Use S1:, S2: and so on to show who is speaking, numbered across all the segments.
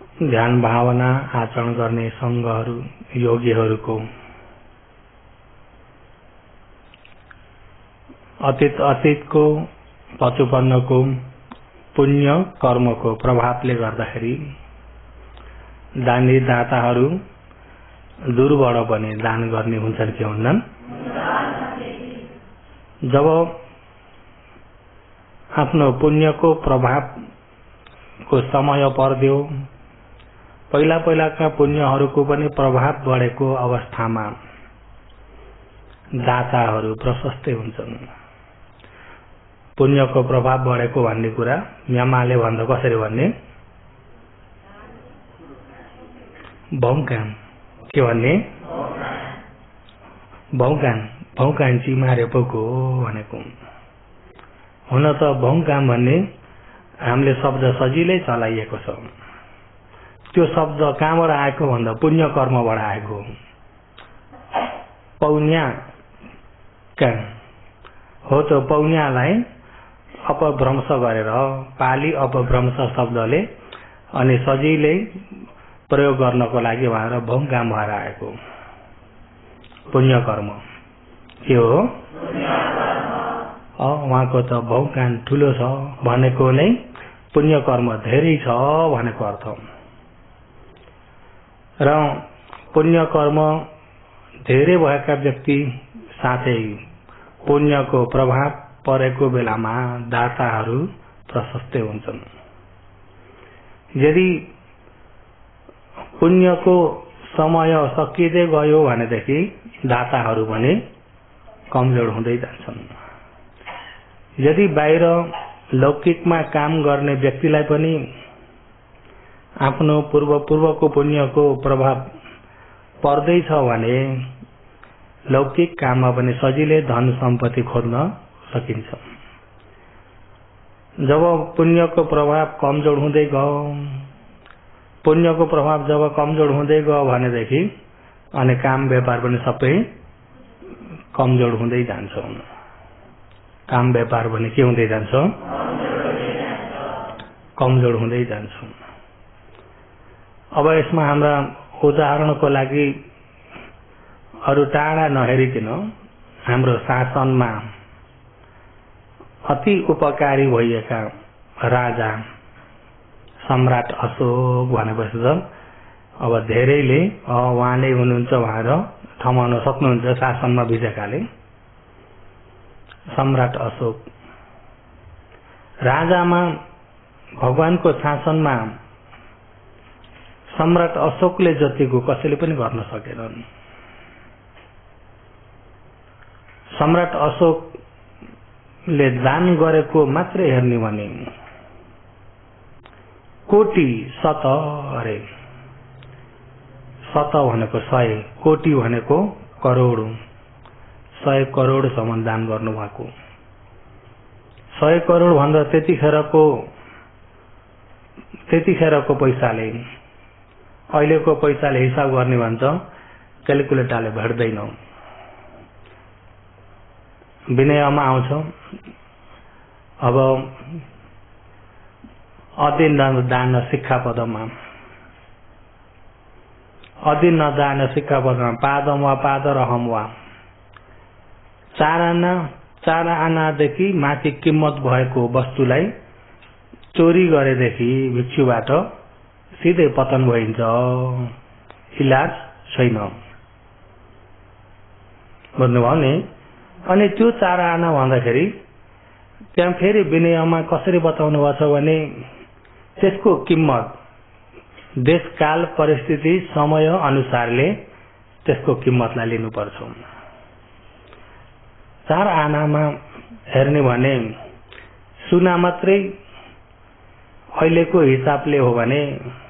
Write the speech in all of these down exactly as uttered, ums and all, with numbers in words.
S1: ध्यान भावना आचरण गर्ने संघहरू योगीहरूको अतीत अतीतको पचुपन्नको पुण्य कर्मको प्रभावले गर्दाखेरि दानी दाताहरू दूरबाट पनि दान गर्ने हुन्छन् कि हुन्नन्। जब आफ्नो पुण्यको प्रभावको समय पर्दियो, पहिला पहिलाका पुण्यहरूको पनि प्रभाव बढेको अवस्थामा दाताहरू प्रशस्तै हुन्छन्। पुण्यको प्रभाव बढेको भन्ने कुरा म्यामाले भन्दा कसरी भन्ने? भौकान के भन्ने? भौकान भौकान्छी मारे पोको भनेको। हुन त भौकाम भन्ने हामीले शब्द सजिलै चलाइएको छ। त्यो शब्द कहाँबाट आएको भन्दा पुण्य कर्मबाट आएको। पौन्या का हो त पौन्यालाई अपभ्रंश गरेर पाली अपभ्रंश शब्दले अनि सजिलै प्रयोग गर्नको लागि उहाँहरू भौकाम भएर आएको पुण्य कर्म के हो? उहाँको त भौकान ठुलो छ भनेको नै पुण्य कर्म धेरै छ भनेको अर्थ। र पुण्य कर्म धेरै भएका व्यक्ति साथै पुण्यको प्रभाव परेको बेलामा दाताहरू प्रशस्तै हुन्छन्। यदि पुण्यको समय सकिँदै गयो भनेदेखि दाताहरू पनि कमजोर हुँदै जान्छन्। यदि बाहिर लौकिकमा काम गर्ने व्यक्तिलाई पनि आफ्नो पूर्व पूर्वको पुण्यको प्रभाव पर्दैछ भने लौकिक काममा पनि सजिलै धन सम्पत्ति खोज्न सकिन्छ। जब पुण्यको प्रभाव कमजोर हुँदै गयो, पुण्यको प्रभाव जब कमजोर हुँदै गयो भनेदेखि अनि काम व्यापार पनि सबै कमजोर हुँदै जान्छ। काम व्यापार पनि के हुँदै जान्छ? कमजोर हुँदै जान्छ। अब यसमा हाम्रा उदाहरणको लागि अरू टाढा नहेरिकन हाम्रो शासनमा अति उपकारी भइएका राजा सम्राट अशोक भनेपछि त अब धेरैले उहाँ नै हुनुहुन्छ भनेर ठमाउन सक्नुहुन्छ शासनमा बितेकाले। सम्राट अशोक राजामा भगवानको शासनमा सम्राट अशोकले जतिको कसैले पनि गर्न सकेनन्। सम्राट अशोकले दान गरेको मात्रै हेर्ने भने कोटी शत अरे शत भनेको सय, कोटी भनेको करोड, सय करोडसम्म दान गर्नु भएको। सय करोड भन्दा त्यतिखेरको त्यतिखेरको पैसाले अहिलेको पैसाले हिसाब गर्ने भन्छ क्यालकुलेटरले भेट्दैन। विनयमा आउँछ अब अदिन दान शिक्षापदमा अदिन दान शिक्षापदमा पादम वा पाद रहम वा चार आना चार आनादेखि माथि किम्मत भएको वस्तुलाई चोरी गरेदेखि भिक्षुबाट सिधै पतन भइन्छ, इलाज छैन। बुझ्नुभयो नि? अनि त्यो चार आना भन्दाखेरि त्यहाँ फेरि विनयमा कसरी बताउनु भएको छ भने त्यसको किम्मत देशकाल परिस्थिति समय अनुसारले त्यसको किम्मतलाई लिनुपर्छ। चार आनामा हेर्ने भने सुना मात्रै अहिलेको हिसाबले हो भने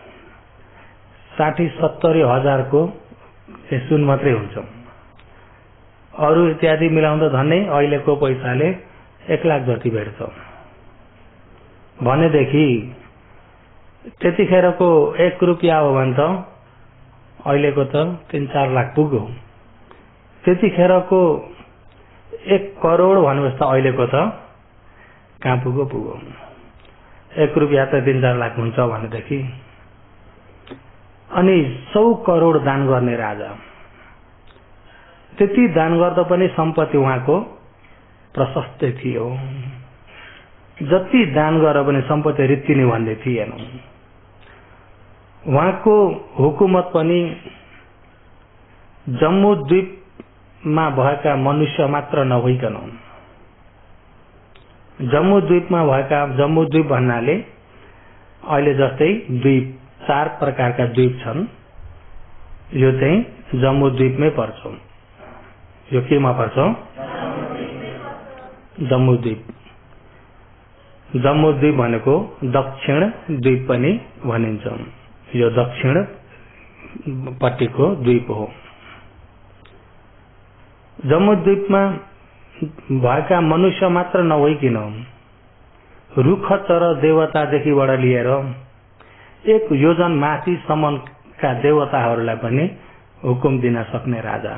S1: साठी सत्तरी हजारको सुन मात्रै हुन्छ। अरू इत्यादि मिलाउँदा झन्नै अहिलेको पैसाले एक लाख जति भेट्छ भनेदेखि त्यतिखेरको एक रुपियाँ हो भने त अहिलेको त तीन चार लाख पुग्यो। त्यतिखेरको एक करोड भनेपछि त अहिलेको त कहाँ पुग्यो पुग्यो। एक रुपियाँ त तीन चार लाख हुन्छ भनेदेखि अनि सौ करोड दान गर्ने राजा। त्यति दान गर्दा पनि सम्पत्ति उहाँको प्रशस्तै थियो। जति दान गरेर पनि सम्पत्ति रित्तिने भन्ने थिएन। उहाँको हुकुमत पनि जम्मू द्वीपमा भएका मनुष्य मात्र नभइकन, जम्मू द्वीपमा भएका, जम्मू द्वीप भन्नाले अहिले जस्तै द्वीप चार प्रकारका द्वीप छन्, यो चाहिँ जम्मू द्वीपमै पर्छ। यो केमा पर्छ? जम्मू द्वीप। जम्मू द्वीप भनेको दक्षिण द्वीप पनि भनिन्छ। यो दक्षिण पट्टिको द्वीप हो। जम्मू द्वीपमा भएका मनुष्य मात्र नभइकन रुख चर देवतादेखिबाट लिएर एक योजन माथिसम्मका देवताहरूलाई पनि हुकुम दिन सक्ने राजा।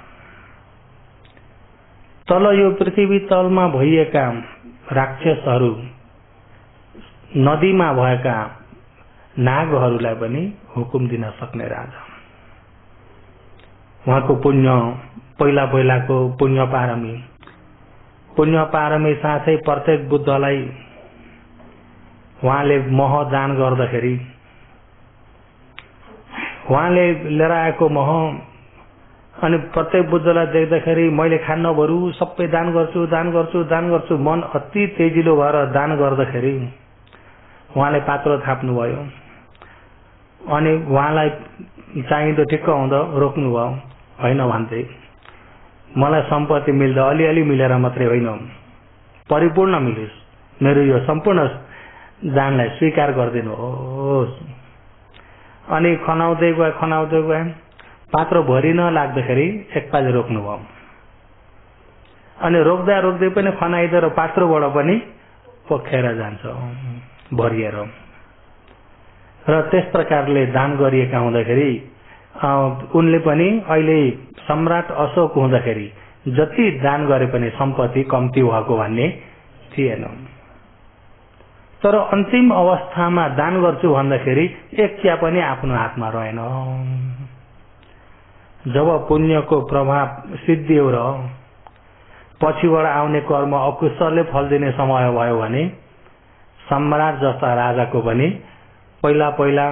S1: तल यो पृथ्वी तलमा भइएका राक्षसहरू, नदीमा भएका नागहरूलाई पनि हुकुम दिन सक्ने राजा। उहाँको पुण्य, पहिला पहिलाको पुण्य पारमी, पुण्य पारमी साथै प्रत्येक बुद्धलाई उहाँले मह दान गर्दाखेरि, उहाँले लिएर आएको मह अनि प्रत्येक बुद्धलाई देख्दाखेरि मैले खान्न बरु सबै दान गर्छु दान गर्छु दान गर्छु मन अति तेजिलो भएर दान गर्दाखेरि उहाँले पात्रो थाप्नुभयो। अनि उहाँलाई चाहिँदो ठिक्क आउँदा रोक्नुभयो। होइन भन्थे, मलाई सम्पत्ति मिल्दा अलिअलि मिलेर मात्रै होइन, परिपूर्ण मिलोस्, मेरो यो सम्पूर्ण दानलाई स्वीकार गरिदिनुहोस्। अनि खनाउँदै गए खनाउँदै गए पात्रो भरि नलाग्दाखेरि एकपालि रोक्नुभयो। अनि रोक्दा रोक्दै पनि खनाइदिएर पात्रोबाट पनि पोखेर जान्छ भरिएर। र त्यस प्रकारले दान गरिएका हुँदाखेरि उनले पनि अहिले सम्राट अशोक हुँदाखेरि जति दान गरे पनि सम्पत्ति कम्ती भएको भन्ने थिएन। तर अन्तिम अवस्थामा दान गर्छु भन्दाखेरि एक चिया पनि आफ्नो हातमा रहेन। जब पुण्यको प्रभाव सिद्धियो र पछिबाट आउने कर्म अकुशलले फल दिने समय भयो भने सम्राट जस्ता राजाको पनि पहिला पहिला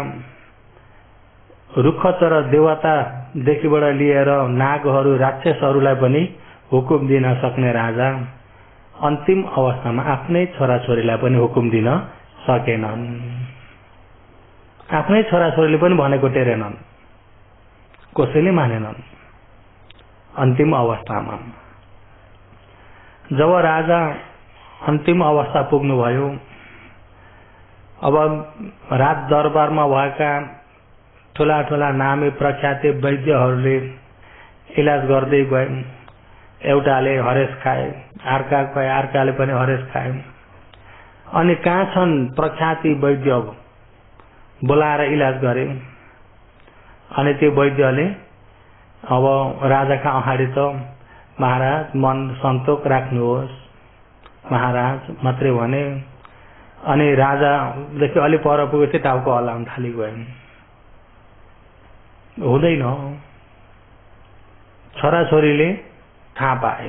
S1: रुखचर देवतादेखिबाट लिएर नागहरू राक्षसहरूलाई पनि हुकुम दिन सक्ने राजा अन्तिम अवस्थामा आफ्नै छोराछोरीलाई पनि हुकुम दिन सकेनन्। आफ्नै छोराछोरीले पनि भनेको टेरेनन्, कसैले मानेनन्। अन्तिम अवस्थामा जब राजा अन्तिम अवस्था पुग्नुभयो, अब राज दरबारमा भएका ठुला ठुला नामी प्रख्याति वैद्यहरूले इलाज गर्दै गए। एउटाले हरेस खाए, अर्का गए, अर्काले पनि हरेस खाए। अनि कहाँ छन् प्रख्याति वैद्य बोलाएर इलाज गरे। अनि त्यो वैद्यले अब राजाका अगाडि त महाराज मन सन्तोक राख्नुहोस् महाराज मात्रै भने। अनि राजादेखि अलि पर पुगेपछि टाउको हल्लाउन थाली गए। हुँदैन। छोराछोरीले थाहा पाए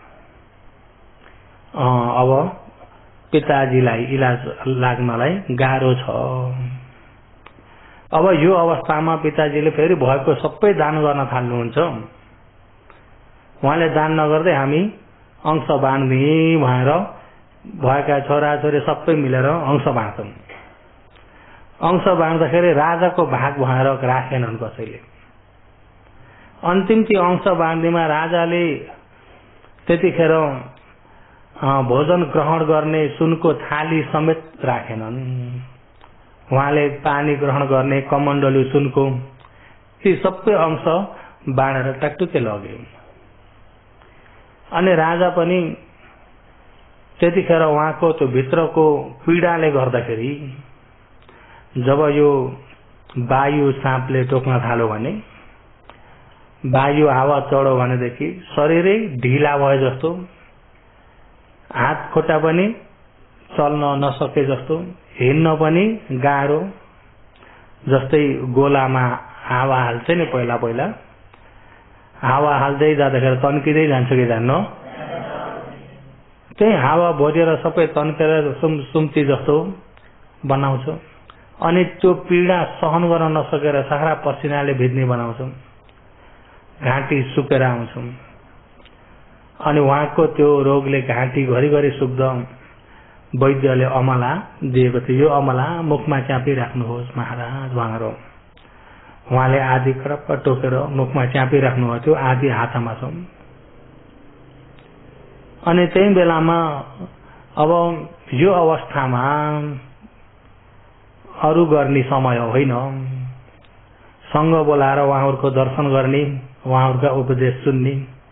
S1: अब पिताजीलाई इलाज लाग्नलाई गाह्रो छ। अब यो अवस्थामा पिताजीले फेरि भएको सबै दान गर्न थाल्नुहुन्छ। उहाँले दान नगर्दै हामी अंश बाँड्ने भनेर भएका छोराछोरी सबै मिलेर अंश बाँड्छौँ। अंश बाँड्दाखेरि राजाको भाग भनेर राखेनन् कसैले। अन्तिम त्यो अंश बाँड्नेमा राजाले त्यतिखेर भोजन ग्रहण गर्ने सुनको थाली समेत राखेनन्। उहाँले पानी ग्रहण गर्ने कमण्डलु सुनको ती सबै अंश बाँडेर टकटुके लगे। अनि राजा पनि त्यतिखेर उहाँको त्यो भित्रको पीडाले गर्दाखेरि जब यो वायु साँपले टोक्न थाल्यो भने, वायु हावा चढ्यो भनेदेखि शरीरै ढिला भए जस्तो, हात खुट्टा पनि चल्न नसके जस्तो, हिँड्न पनि गाह्रो, जस्तै गोलामा हावा हाल्छ नि पहिला पहिला, हावा हाल्दै जाँदाखेरि तन्किँदै जान्छ कि जान्न, त्यही हावा भरिएर सबै तन्केर सुम सुम्ती जस्तो बनाउँछ। अनि त्यो पीडा सहन गर्न नसकेर सारा पसिनाले भिज्ने बनाउँछ, घाँटी सुकेर आउँछ। अनि उहाँको त्यो रोगले घाँटी घरिघरि सुक्दा वैद्यले अमला दिएको थियो, यो अमला मुखमा च्यापिराख्नुहोस् महाराज भनेर। उहाँले आधी क्रप्प टोकेर मुखमा च्यापिराख्नुभएको थियो, आधी हातमा छ। अनि त्यही बेलामा अब यो अवस्थामा अरू गर्ने समय होइन, सङ्घ बोलाएर उहाँहरूको दर्शन गर्ने, उहाँहरूका उपदेश सुन्ने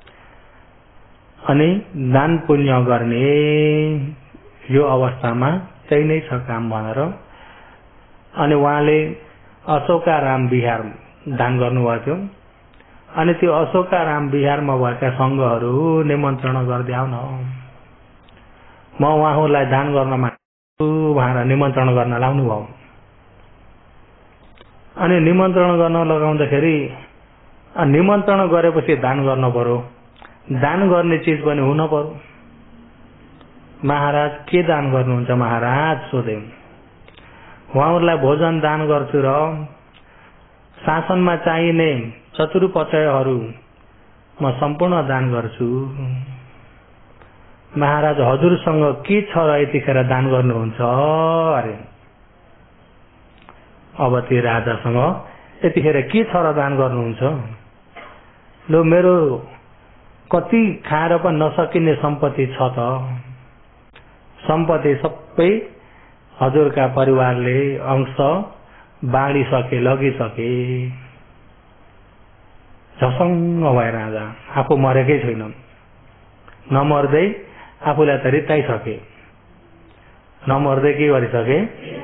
S1: अनि दान पुण्य गर्ने, यो अवस्थामा त्यही नै छ काम भनेर। अनि उहाँले अशोकाराम विहार दान गर्नुभएको थियो। अनि त्यो अशोकाराम विहारमा भएका सङ्घहरू निमन्त्रण गर्दै आउन, म उहाँहरूलाई दान गर्न माग्छु भनेर निमन्त्रण गर्न लाउनु भयो। अनि निमन्त्रण गर्न लगाउँदाखेरि निमन्त्रण गरेपछि दान गर्न पर्यो, दान गर्ने चिज पनि हुन पर्यो। महाराज के दान गर्नुहुन्छ महाराज सोधे। उहाँहरूलाई भोजन दान गर्छु र शासनमा चाहिने चतुरुपचयहरू म सम्पूर्ण दान गर्छु। महाराज हजुरसँग के छ र यतिखेर दान गर्नुहुन्छ अरे। अब ती राजासँग यतिखेर के छ र दान गर्नुहुन्छ? लो मेरो कति खाएर पनि नसकिने सम्पत्ति छ त, सम्पत्ति सबै हजुरका परिवारले अंश बाँडिसके, लगिसके। झसङ्ग भए राजा, आफू मरेकै छैन, नमर्दै आफूलाई त रित्ताइसके, नमर्दै के गरिसके।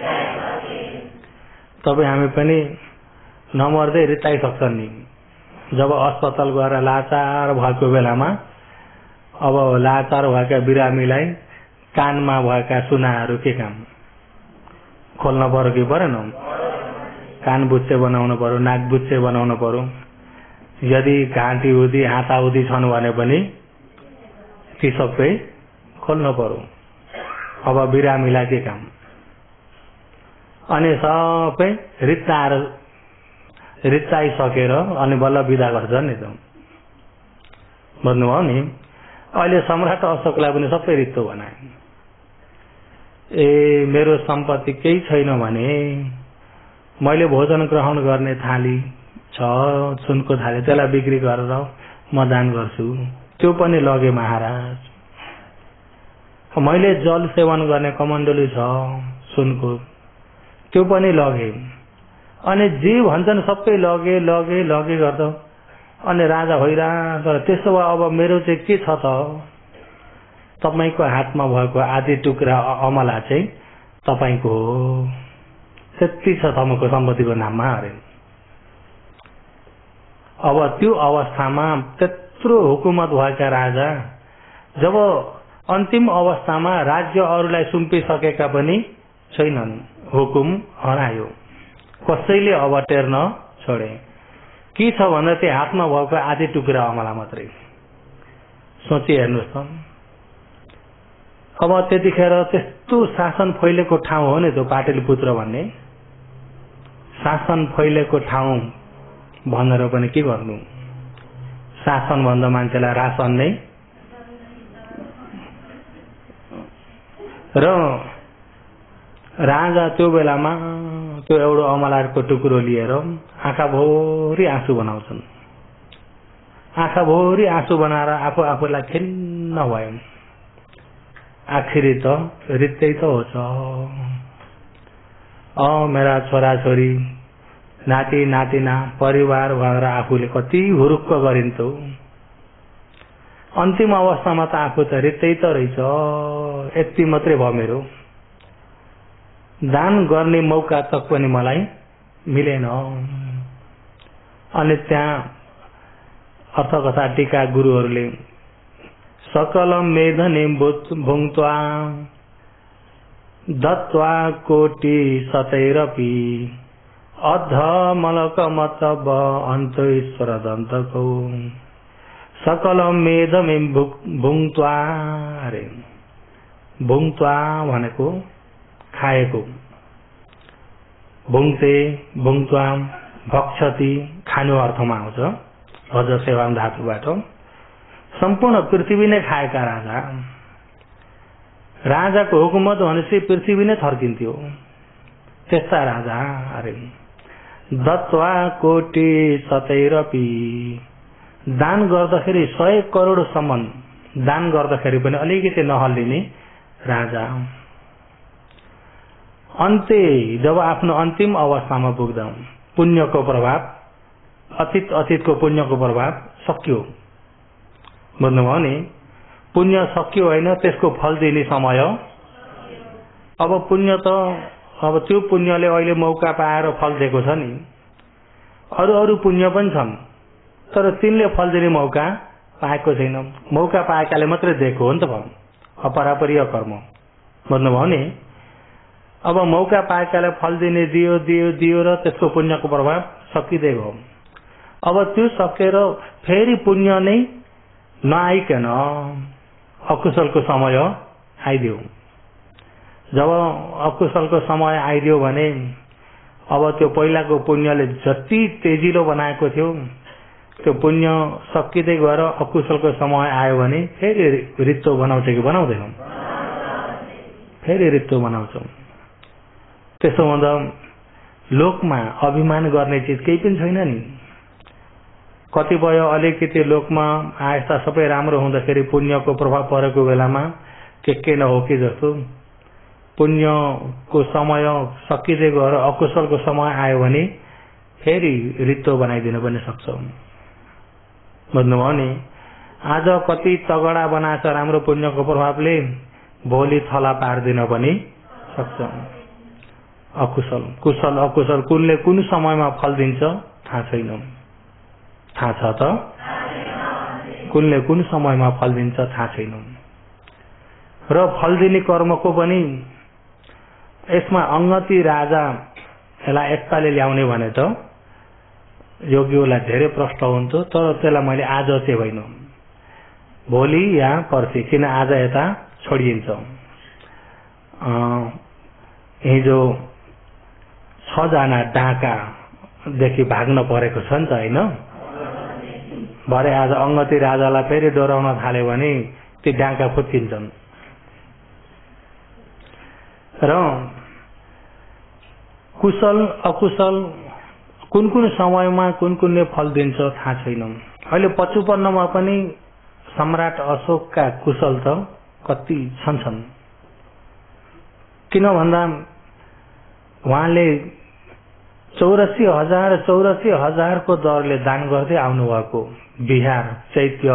S1: तपाईँ हामी पनि नमर्दै रित्ताइसक्छन् नि। जब अस्पताल गएर लाचार भएको बेलामा अब लाचार भएका बिरामीलाई कानमा भएका सुनाहरू के काम खोल्न पर्यो कि परेन? कान बुच्चे बनाउनु पर्यो, नाक बुच्चे बनाउनु पर्यो। यदि घाँटी उदी हाता उदी छन् भने पनि ती सबै खोल्न पर्यो। अब बिरामीलाई के काम? अनि सबै रित्ताएर रित्ताइसकेर अनि बल्ल बिदा गर्छ नि त। बुझ्नुभयो नि? अहिले सम्राट अशोकलाई पनि सबै रित्तो बनाए। ए मेरो सम्पत्ति केही छैन भने मैले भोजन ग्रहण गर्ने थाली छ, सुनको थाली, त्यसलाई बिक्री गरेर म दान गर्छु, त्यो पनि लगे महाराज। मैले जल सेवन गर्ने कमण्डलु छ सुनको, त्यो पनि लगे। अनि जे भन्छन् सबै लगे लगे लगे गर्दा अनि राजा हैरान। तर त्यसो भए अब मेरो चाहिँ के छ त? तपाईको हातमा भएको आधी टुक्रा अमला चाहिँ तपाईको हो, त्यति छ तपाईँको सम्पत्तिको नाममा अरे। अब त्यो अवस्थामा त्यत्रो हुकुमत भएका राजा जब अन्तिम अवस्थामा राज्य अरूलाई सुम्पिसकेका पनि छैनन्, हुकुम हरायो, कसैले अब टेर्न छोडे। के छ भन्दा त्यो हातमा भएको आधी टुक्रा अमला मात्रै। सोची हेर्नुहोस् त। अब त्यतिखेर त्यस्तो शासन फैलेको ठाउँ हो नि त्यो पाटलिपुत्र भन्ने। शासन फैलेको ठाउँ भनेर पनि के गर्नु? शासन भन्दा मान्छेलाई रासन नै। र राजा त्यो बेलामा त्यो एउटा अमलाको टुक्रो लिएर आँखा भोरी आँसु बनाउँछन्। आँखा भोरी आँसु बनाएर आफू आफूलाई खिन्न भयो। आखिरी त रित्तै त हो छ। अ मेरा छोराछोरी, नाति नातिना, परिवार भनेर आफूले कति हुरुक्क गरिन्थ्यो। अन्तिम अवस्थामा त आफू त रित्तै त रहेछ। यति मात्रै भयो मेरो। दान गर्ने मौका तक पनि मलाई मिलेन। अनि त्यहाँ अर्थकथा टीका गुरुहरूले सकल मेधने भुङ्क्त्वा दत्त्वा कोटि सतैरपि अध मलक मतलब अन्त ईश्वर दन्तको सकल मेदमे भुङ्त्वा अरे भुङ्त्वा भनेको खाएको, भुङ्ते भुङ्त्वा भक्षति खानु अर्थमा आउँछ अझ सेवाम धातुबाट। सम्पूर्ण पृथ्वी नै खाएका राजा, राजाको हुकुमत भनेपछि पृथ्वी नै थर्किन्थ्यो, त्यस्ता राजा। अरे दत्वा कोटि सतैरपि दान गर्दाखेरि सय करोड सम्म दान गर्दाखेरि पनि अलिकति नहल्लिने राजा। अन्त्य जब आफ्नो अन्तिम अवस्थामा पुग्दा पुण्यको प्रभाव, अतीत अतीतको पुण्यको प्रभाव सकियो, बुझ्नुभयो नि? पुण्य सकियो होइन, त्यसको फल दिने समय। अब पुण्य त अब त्यो पुण्यले अहिले मौका पाएर फल दिएको छ नि, अरू अरू पुण्य पनि छन् तर तिनले फल दिने मौका पाएको छैन। मौका पाएकाले मात्रै दिएको हो नि त फल, अपरापरीय कर्म, बुझ्नुभयो नि? अब मौका पाएकाले फल दिने दियो दियो दियो र त्यसको पुण्यको प्रभाव सकिदिएको। अब त्यो सकेर फेरि पुण्य नै नआइकन अकुशलको समय आइदियो। जब अकुशलको समय आइदियो भने अब त्यो पहिलाको पुण्यले जति तेजिलो बनाएको थियो त्यो पुण्य सकिँदै गएर अकुशलको समय आयो भने फेरि रित्तो बनाउँछ कि बनाउँदैन? फेरि रित्तो बनाउँछ। त्यसो हुँदा लोकमा अभिमान गर्ने चिज केही पनि छैन नि। कतिपय अलिकति लोकमा आयस्ता सबै राम्रो हुँदाखेरि पुण्यको प्रभाव परेको बेलामा के के नहो कि जस्तो पुण्यको समय सकिँदै गएर अकुशलको समय आयो भने फेरि रित्तो बनाइदिन पनि सक्छ, बुझ्नुभयो नि? आज कति तगडा बनाएछ राम्रो पुण्यको प्रभावले, भोलि थला पार्दिन पनि सक्छ। अकुशल कुशल अकुशल कुनले कुन समयमा फल दिन्छ थाहा छैन। थाहा छ त? कुनले कुन समयमा फल दिन्छ थाहा छैन। र फल दिने कर्मको पनि यसमा अंगति राजा यसलाई एकताले ल्याउने भने त योगीलाई धेरै प्रश्न हुन्थ्यो, तर त्यसलाई मैले आज चाहिँ होइन, भोलि या पर्सि, किन आज यता छोडिन्छ। हिजो छजना डाकादेखि भाग्न परेको छ नि त, होइन? भरे आज अंगति राजालाई फेरि डराउन थाल्यो भने ती डाका फुत्किन्छन्। र कुशल अकुशल कुन कुन समयमा कुन कुनले फल दिन्छ थाहा छैन। अहिले पचपन्नमा पनि सम्राट अशोकका कुशल त कति छन् छन् किन भन्दा उहाँले चौरासी हजार चौरासी हजार को दरले दान गर्दै आउनु भएको। बिहार चैत्य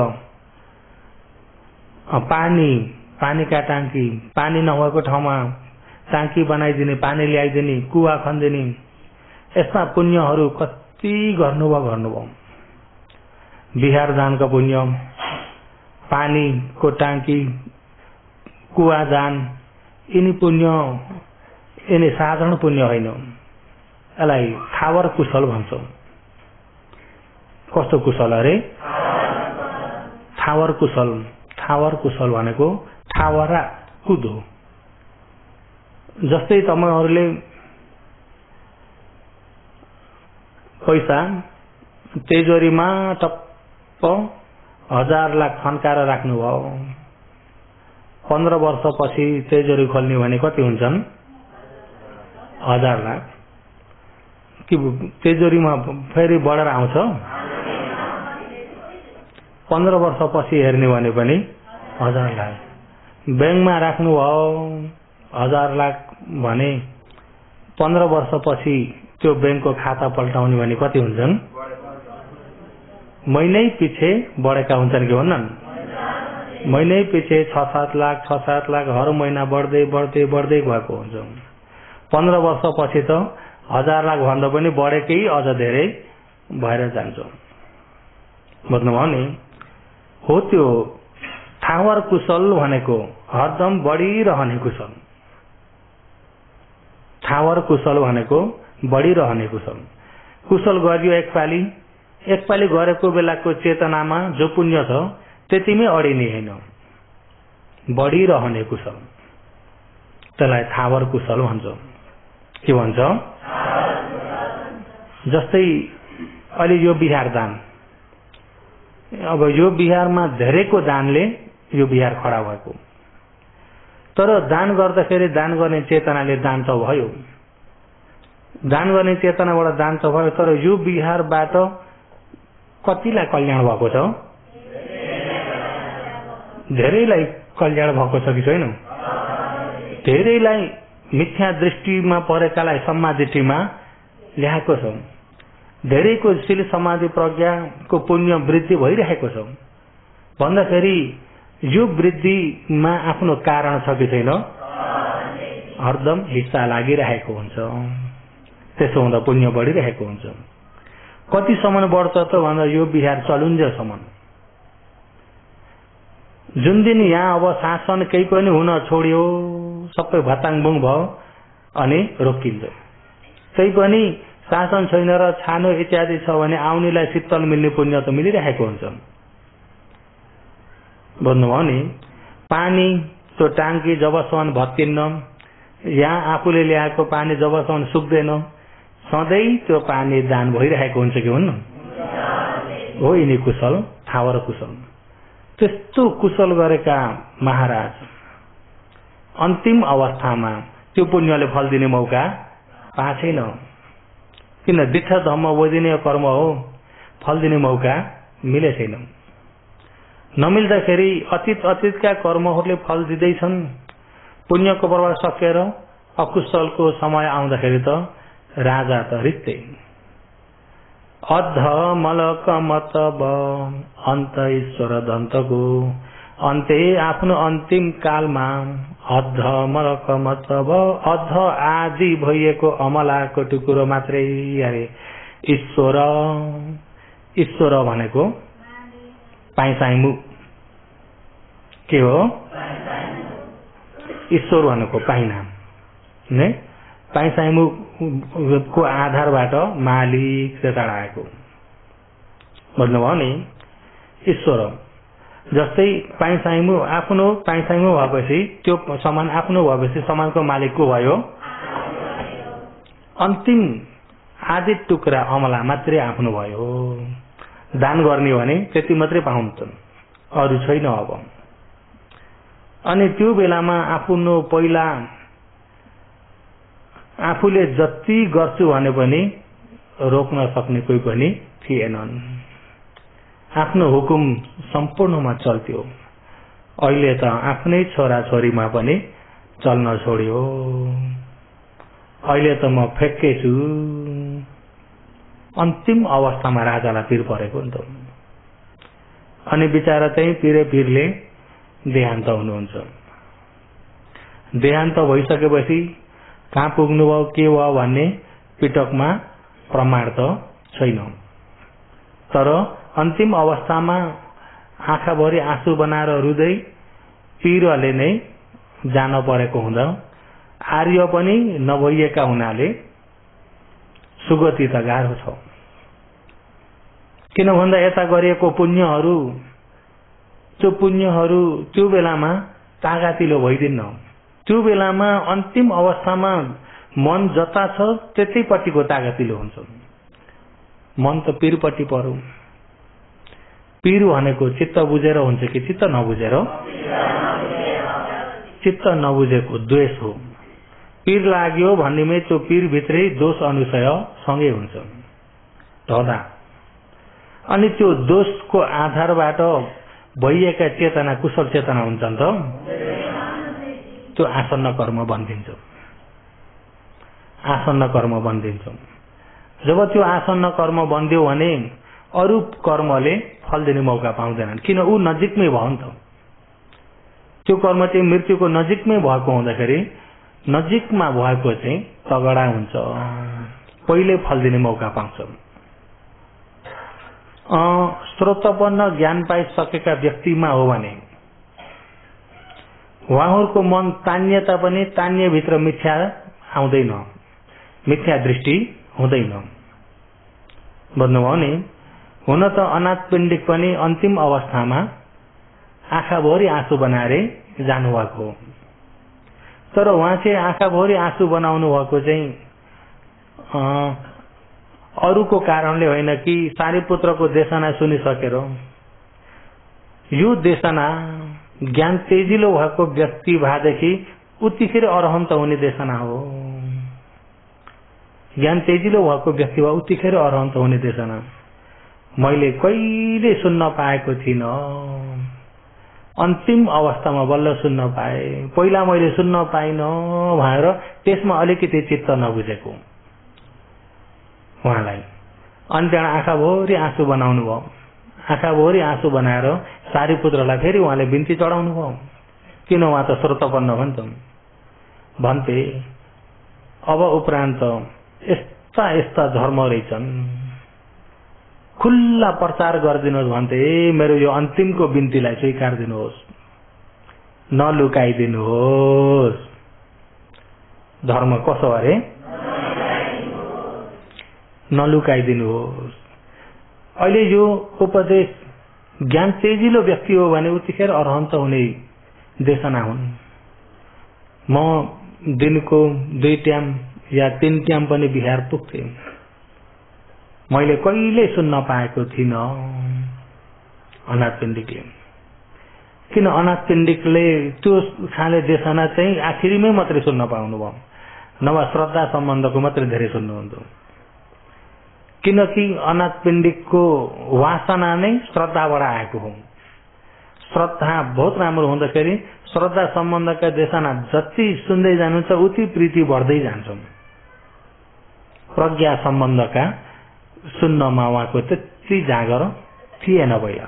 S1: पानी पानीका टाङ्की, पानी नभएको ठाउँमा टाङ्की बनाइदिने, पानी ल्याइदिने, कुवा खन्दिने, यसमा पुण्यहरू कति गर्नुभयो गर्नुभयो। बिहार दानको पुण्य, पानीको टाङ्की, कुवा दान, यिनी पुण्य यिनी साधारण पुण्य होइन। यसलाई थावर कुशल भन्छौं। कस्तो कुशल अरे? थावर कुशल। थावर कुशल भनेको थावरा कुदो। जस्तै तपाईहरुले पैसा तेजोरीमा टप्प हजार लाख थन्काएर राख्नुभयो, पन्ध्र वर्षपछि तेजोरी खोल्ने भने कति हुन्छन्? हजार लाख। कि तेजोरीमा फेरि बढेर आउँछ? पन्ध्र वर्षपछि हेर्ने भने पनि हजार लाख। बैंकमा राख्नुभयो हजार लाख भने पन्ध्र वर्षपछि त्यो बैंकको खाता पल्टाउने भने कति हुन्छन्? महिनै पछि बढेका हुन्छन् कि भन्नन्? महिनै पछि छ सात लाख छ सात लाख हर महिना बढ्दै बढ्दै बढ्दै गएको हुन्छ। पन्ध्र वर्षपछि त हजार लाख भन्दा पनि बढेकै अझ धेरै भएर जान्छ। बुझ्नुभयो नि? हो त्यो थावर कुशल भनेको हरदम बढिरहने कुशल। थावर कुशल भनेको बढिरहने कुशल कुशल गरियो एकपाली एकपाली गरेको बेलाको चेतनामा जो पुण्य छ त्यतिमै अडिने होइन, बढिरहने कुशल, त्यसलाई थावर कुशल भन्छ। के भन्छ? जस्तै अहिले यो बिहार दान, अब यो बिहारमा धेरैको दानले यो बिहार खडा भएको, तर दान गर्दाखेरि दान गर्ने चेतनाले दान त भयो, दान गर्ने चेतनाबाट दान त भयो, तर यो बिहारबाट कतिलाई कल्याण भएको छ? धेरैलाई कल्याण भएको छ कि छैन? धेरैलाई मिथ्या दृष्टिमा परेकालाई सम्मा दृष्टिमा ल्याएको छ, धेरैको शील समाधि प्रज्ञाको पुण्य वृद्धि भइरहेको छ भन्दाखेरि यो वृद्धिमा आफ्नो कारण छ कि छैन? हरदम हिस्सा लागिरहेको हुन्छ, त्यसो हुँदा पुण्य बढिरहेको हुन्छ। कतिसम्म बढ्छ त भन्दा यो बिहार चलुन्जेलसम्म, जुन दिन यहाँ अब शासन केही पनि हुन छोड्यो, सबै भताङबुङ भयो अनि रोकिन्छ, त्यही पनि शासन छैन र छानो इत्यादि छ भने आउनेलाई शीतल मिल्ने पुण्य त मिलिरहेको हुन्छ। भन्नुभयो नि, पानी त्यो टाङ्की जबसम्म भत्किन्न, यहाँ आफूले ल्याएको पानी जबसम्म सुक्दैन, सधैँ त्यो पानी दान भइरहेको हुन्छ कि हुन्न? हो, यिनी कुशल, थावर कुशल। त्यस्तो कुशल गरेका महाराज अन्तिम अवस्थामा त्यो पुण्यले फल दिने मौका पाएन, किन? दिठ धम्म बोधिने कर्म हो, फल दिने मौका मिले छैन। नमिल्दाखेरि अतीत अतीतका कर्महरूले फल दिँदैछन्, पुण्यको प्रभाव सकेर अकुशलको समय आउँदाखेरि त राजा त रित्तै। अध मलक मतब अन्त ईश्वर दन्तको, अन्ते आफ्नो अन्तिम कालमा अध मलक मतब अध आदि भइएको अमलाको टुकुरो मात्रै अरे ईश्वर। ईश्वर भनेको पाइसाइमु के हो? ईश्वर भनेको पाइनाम नै, पाइसाइमु को आधारबाट मालिक त्यता आएको भन्नुभयो नि। ईश्वर जस्तै पाइसाइमु आफ्नो पाइसाइमु भएपछि त्यो सामान आफ्नो भएपछि सामानको मालिक को भयो? अन्तिम आदि टुक्रा अमला मात्रै आफ्नो भयो। दान गर्ने भने त्यति मात्रै पाउँछन्, अरू छैन। अब अनि त्यो बेलामा आफ्नो पहिला आफूले जति गर्छु भने पनि रोक्न सक्ने कोही पनि थिएनन्, आफ्नो हुकुम सम्पूर्णमा चल्थ्यो। अहिले त आफ्नै छोराछोरीमा पनि चल्न छोड्यो। अहिले त म फेक्कै छु। अन्तिम अवस्थामा राजालाई पिर परेको नि त। अनि बिचारा चाहिँ पिरे पिरले देहान्त हुनुहुन्छ। देहान्त भइसकेपछि कहाँ पुग्नुभयो के भयो भन्ने पिटकमा प्रमाण त छैन, तर अन्तिम अवस्थामा आँखाभरि आँसु बनाएर रुँदै पिरले नै जान परेको हुँदा आर्य पनि नभइएका हुनाले सुगति त गाह्रो छ। किन भन्दा यता गरिएको पुण्यहरू, त्यो पुण्यहरू त्यो बेलामा तागातिलो भइदिन्न। त्यो बेलामा अन्तिम अवस्थामा मन जता छ त्यतैपट्टिको तागतिलो हुन्छ। मन त पिरपट्टि पर्यो। पिर भनेको चित्त बुझेर हुन्छ कि चित्त नबुझेर? चित्त नबुझेको द्वेष हो। पिर लाग्यो भन्नेमै त्यो पिर भित्रै दोष अनुशय सँगै हुन्छ धदा। अनि त्यो दोषको आधारबाट भइएका चेतना कुशल चेतना हुन्छन् त, त्यो आसन्न कर्म बनिदिन्छ। आसन्न कर्म बनिदिन्छ। जब त्यो आसन्न कर्म बन्दियो भने अरू कर्मले फल दिने मौका पाउँदैनन्, किन? ऊ नजिकमै भयो नि त। त्यो कर्म चाहिँ मृत्युको नजिकमै भएको हुँदाखेरि नजिकमा भएको चाहिँ तगडा हुन्छ, पहिले फल दिने मौका पाउँछ। स्रोतपन्न ज्ञान पाइसकेका व्यक्तिमा हो भने उहाँहरूको मन तान्यता पनि तान्य भित्र मिथ्या आउँदैन। मिथ्या दृष्टि हुँदैन। बुझ्नुभयो नि। हुन त अनाथ पिण्डिक पनि अन्तिम अवस्थामा आँखाभरि आँसु बनाएर जानुभएको हो। तर उहाँ चाहिँ आँखाभरि आँसु बनाउनु भएको चाहिँ अरूको कारणले होइन कि सारीपुत्रको देशना सुनिसकेर यो देशना ज्ञान तेजिलो भएको व्यक्ति भएदेखि उतिखेर अरहन्त हुने देशना हो। ज्ञान तेजिलो भएको व्यक्ति भए उतिखेर अरहन्त हुने देशना मैले कहिले सुन्न पाएको थिइनँ। अन्तिम अवस्थामा बल्ल सुन्न पाए। पहिला मैले सुन्न पाइनँ भनेर त्यसमा अलिकति चित्त नबुझेको उहाँलाई। अनि त्यहाँ आँखाभरि आँसु बनाउनु भयो। आँखाभरि आँसु बनाएर सारीपुत्रलाई फेरि उहाँले बिन्ती चढाउनु भयो। किन उहाँ त श्रोतपन्न हो नि त। भन्थे अब उपरान्त यस्ता यस्ता धर्म रहेछन्, खुल्ला प्रचार गरिदिनुहोस् भन्थे। मेरो यो अन्तिमको बिन्तीलाई स्वीकार दिनुहोस्, नलुकाइदिनुहोस्। धर्म कसो अरे? नलुकाइदिनुहोस्। अहिले यो उपदेश ज्ञान तेजिलो व्यक्ति हो भने उतिखेर अरहन्त हुने देशना हुन्। म दिनको दुई टाइम या तीन टाइम पनि बिहार पुग्थे। मैले कहिले सुन्न पाएको थिइनँ अनाथ पिण्डिकले। किन अनाथ पिण्डिकले त्यो खाले देशना चाहिँ आखिरीमै मात्रै सुन्न पाउनु भयो, नभए श्रद्धा सम्बन्धको मात्रै धेरै सुन्नुहुन्थ्यो। किनकि अनाथ पिण्डिकको वासना नै श्रद्धाबाट आएको हो। श्रद्धा बहुत राम्रो हुँदाखेरि श्रद्धा सम्बन्धका देशना जति सुन्दै जानुहुन्छ उति प्रीति बढ्दै जान्छ। प्रज्ञा सम्बन्धका सुन्नमा उहाँको त्यति जागर थिएन पहिला।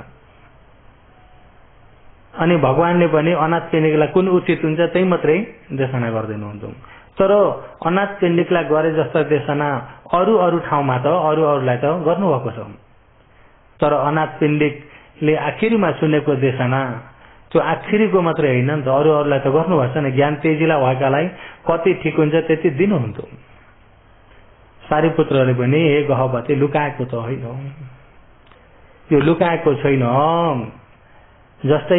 S1: अनि भगवानले पनि अनाथ पिण्डिकलाई कुन उचित हुन्छ त्यही मात्रै देशना गरिदिनुहुन्थ्यो। तर अनाथ पिण्डिकलाई गरे जस्ता देशना अरू अरू ठाउँमा त अरू अरूलाई त गर्नुभएको छ। तर अनाथ पिण्डिकले आखिरीमा सुनेको देशना त्यो आखिरीको मात्रै होइन नि त, अरू अरूलाई त गर्नुभएको छ नि। ज्ञान तेजिला भएकालाई कति ठिक हुन्छ त्यति दिनुहुन्थ्यो। सारीपुत्रले पनि हे गहवती लुकाएको त होइन, यो लुकाएको छैन। जस्तै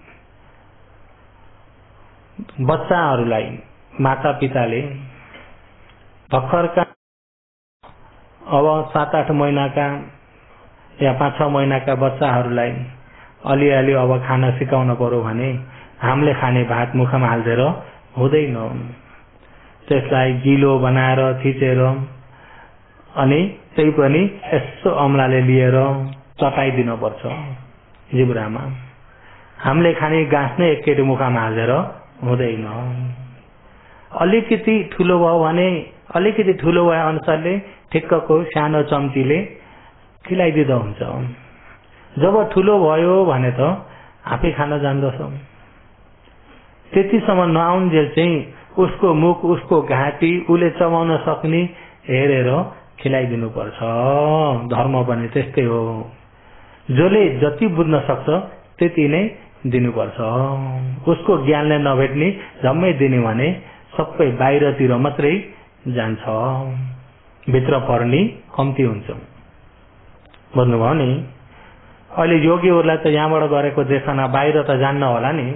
S1: बच्चाहरूलाई माता पिताले भर्खरका अब सात आठ महिनाका या पाँच छ महिनाका बच्चाहरूलाई अलिअलि अब खाना सिकाउन पर्यो भने हामीले खाने भात मुखमा हाल्देर हुँदैन। त्यसलाई गिलो बनाएर थिचेर अनि त्यही पनि यसो अमलाले लिएर चटाइदिनु पर्छ जिब्रामा। हामीले खाने घाँस नै एकचोटि मुखमा हालेर हुँदैन। अलिकति ठुलो भयो भने अलिकति ठुलो भए अनुसारले ठिक्कको सानो चम्चीले खिलाइदिँदा हुन्छ। जब ठुलो भयो भने त आफै खान जान्दछ। त्यतिसम्म नआउन्जेल चाहिँ उसको मुख उसको घाँटी उसले चबाउन सक्ने हेरेर खिलाइदिनु पर्छ। धर्म पनि त्यस्तै हो। जसले जति बुझ्न सक्छ त्यति नै दिनुपर्छ। उसको ज्ञानले नभेट्ने जम्मै दिने भने सबै बाहिरतिर मात्रै जान्छ, भित्र पर्ने कम्ती हुन्छ। बुझ्नुभयो नि। अहिले योगीहरूलाई त यहाँबाट गरेको देशना बाहिर त जान्न होला नि।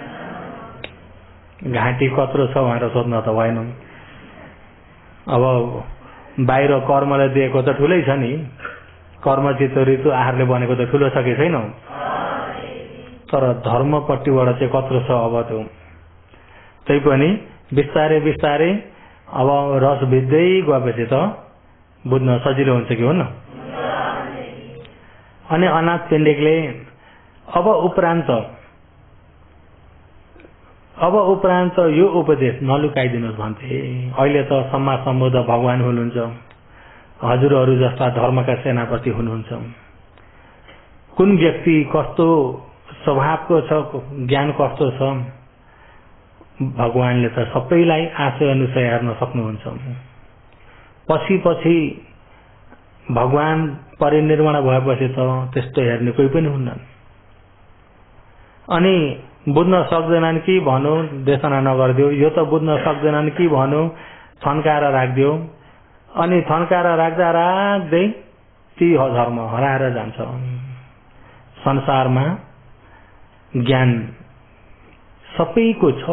S1: घाँटी कत्रो छ भनेर सोध्न त भएन। अब बाहिर कर्मले दिएको त ठुलै छ नि। कर्म चित्त ऋतु आहारले बनेको त ठुलो छ कि छैन। तर धर्मपट्टिबाट चाहिँ कत्रो छ अब त्यो। त्यही पनि बिस्तारै बिस्तारै अब रस भिज्दै गएपछि त बुझ्न सजिलो हुन्छ कि हुन्न। अनि अनाथ पिण्डिकले अब उपरान्त अब उपरान्त यो उपदेश नलुकाइदिनुहोस् भन्थे। अहिले त सम्मा सम्बुद्ध भगवान हुनुहुन्छ, हजुरहरू जस्ता धर्मका सेनापति हुनुहुन्छ। कुन व्यक्ति कस्तो स्वभावको छ, ज्ञान कस्तो छ, भगवानले त सबैलाई आशय अनुसार हेर्न सक्नुहुन्छ। पछि पछि भगवान परिनिर्वाण भएपछि त त्यस्तो हेर्ने कोही पनि हुन्नन्। अनि बुझ्न सक्दैनन् कि भनौँ देशना नगरिदियो, यो त बुझ्न सक्दैनन् कि भनौँ थन्काएर राखिदियो, अनि थन्काएर राख्दा राख्दै ती धर्म हराएर जान्छ। संसारमा ज्ञान सबैको छ,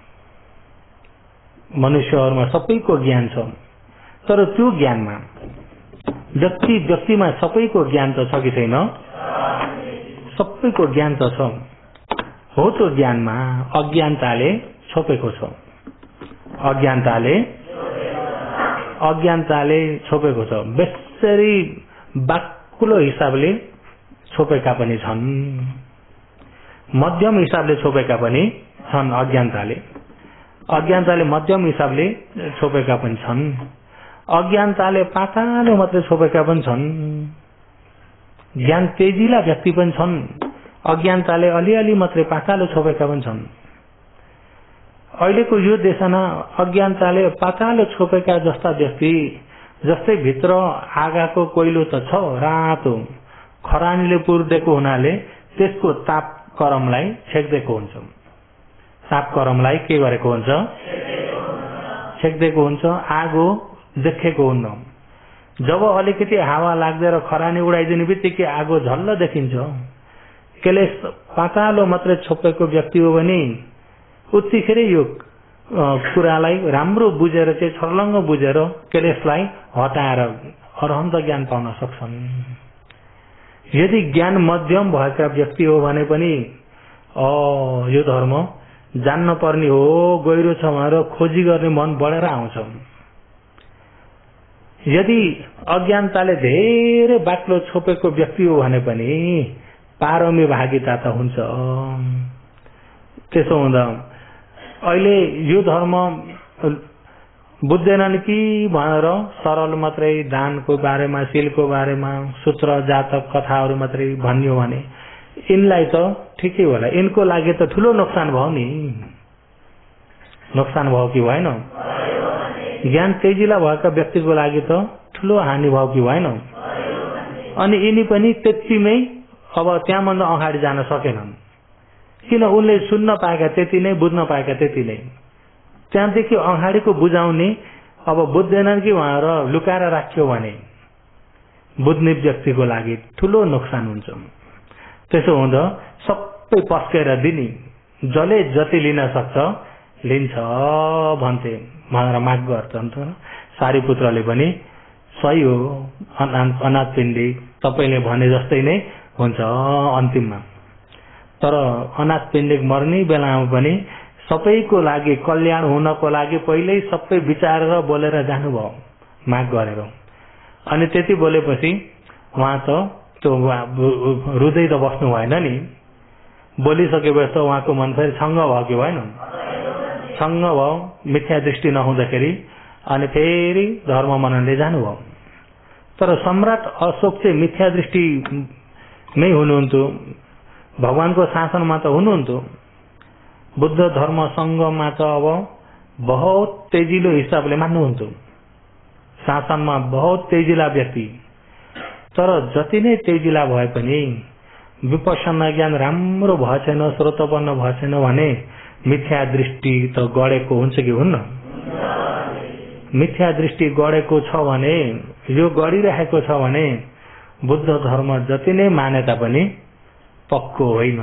S1: मनुष्यहरूमा सबैको ज्ञान छ, तर त्यो ज्ञानमा व्यक्ति व्यक्तिमा सबैको ज्ञान त छ कि छैन? सबैको ज्ञान त छ। हो त्यो ज्ञानमा अज्ञानताले छोपेको छ, अज्ञानताले अज्ञानताले छोपेको छ। बेसरी बाक्लो हिसाबले छोपेका पनि छन्, मध्यम हिसाबले छोपेका पनि छन्। अज्ञानताले अज्ञानताले मध्यम हिसाबले छोपेका पनि छन्। अज्ञानताले पातालो मात्रै छोपेका पनि छन्। ज्ञान तेजिला व्यक्ति पनि छन्, अज्ञानताले अलिअलि मात्रै पातालो छोपेका पनि छन्। अहिलेको यो देशमा अज्ञानताले पातालो छोपेका जस्ता व्यक्ति जस्तै भित्र आगाको कोइलो त छ, रातो खरानीले पुर्देको हुनाले त्यसको ताप करमलाई छेक्देको हुन्छ। ताप करमलाई के गरेको हुन्छ? छेक्देको हुन्छ। आगो देखेको हुन्न। जब अलिकति हावा लाग्दै र खरानी उडाइदिने बित्तिकै आगो झल्ल देखिन्छ। केले पातालो मात्रै छोपेको व्यक्ति हो भने उत्तिखेर यो कुरालाई राम्रो बुझेर चाहिँ छर्लङ्ग बुझेर केलेसलाई हटाएर अरहन्त ज्ञान पाउन सक्छन्। यदि ज्ञान मध्यम भएका व्यक्ति हो भने पनि अ यो धर्म जान्न पर्ने हो, गहिरो छ भनेर खोजी गर्ने मन बढेर आउँछ। यदि अज्ञानताले धेरै बाक्लो छोपेको व्यक्ति हो भने पनि पारमी भागिता त हुन्छ। त्यसो हुँदा अहिले यो धर्म बुझ्दैनन् कि भनेर सरल मात्रै दानको बारेमा, शिलको बारेमा, सूत्र जातक कथाहरू मात्रै भन्यो भने यिनलाई त ठिकै होला, यिनको लागि त ठुलो नोक्सान भयो नि। नोक्सान भयो कि भएन? ज्ञान तेजिला भएका व्यक्तिको लागि त ठुलो हानि भयो कि भएन? अनि यिनी पनि त्यतिमै अब त्यहाँभन्दा अगाडि जान सकेनन्। किन? उनले सुन्न पाएका त्यति नै, बुझ्न पाएका त्यति नै। त्यहाँदेखि अगाडिको बुझाउने अब बुझ्दैनन् कि भनेर लुकाएर राख्यो भने बुझ्ने व्यक्तिको लागि ठुलो नोक्सान हुन्छ। त्यसो हुँदा सबै पस्केर दिने, जसले जति लिन सक्छ लिन्छ भन्थे भनेर माग गर्छन्। सारीपुत्रले पनि सही हो, अनाथ पिण्डी तपाईले भने जस्तै नै हुन्छ अन्तिममा। तर अनाथ पिण्डिक मर्ने बेलामा पनि सबैको लागि कल्याण हुनको लागि पहिल्यै सबै विचारेर बोलेर जानुभयो, माग गरेर। अनि त्यति बोलेपछि उहाँ त त्यो रुँदै त बस्नु भएन नि। बोलिसकेपछि त उहाँको मन फेरि छङ्ग भयो कि भएन? छङ्ग भयो, मिथ्या दृष्टि नहुँदाखेरि। अनि फेरि धर्म मननले जानुभयो। तर सम्राट अशोक चाहिँ मिथ्या दृष्टि नै हुनुहुन्थ्यो, भगवानको शासनमा त हुनुहुन्थ्यो। बुद्ध धर्म संघमा त अब बहुत तेजिलो हिसाबले मान्नुहुन्थ्यो, शासनमा बहुत तेजिला व्यक्ति। तर जति नै तेजिला भए पनि विपश्यना ज्ञान राम्रो भए छैन, श्रोतपन्न भए छैन भने मिथ्या दृष्टि त गढेको हुन्छ कि हुन्न? मिथ्या दृष्टि गढेको छ भने, यो गढिरहेको छ भने बुद्ध धर्म जति नै माने तापनि पक्को होइन।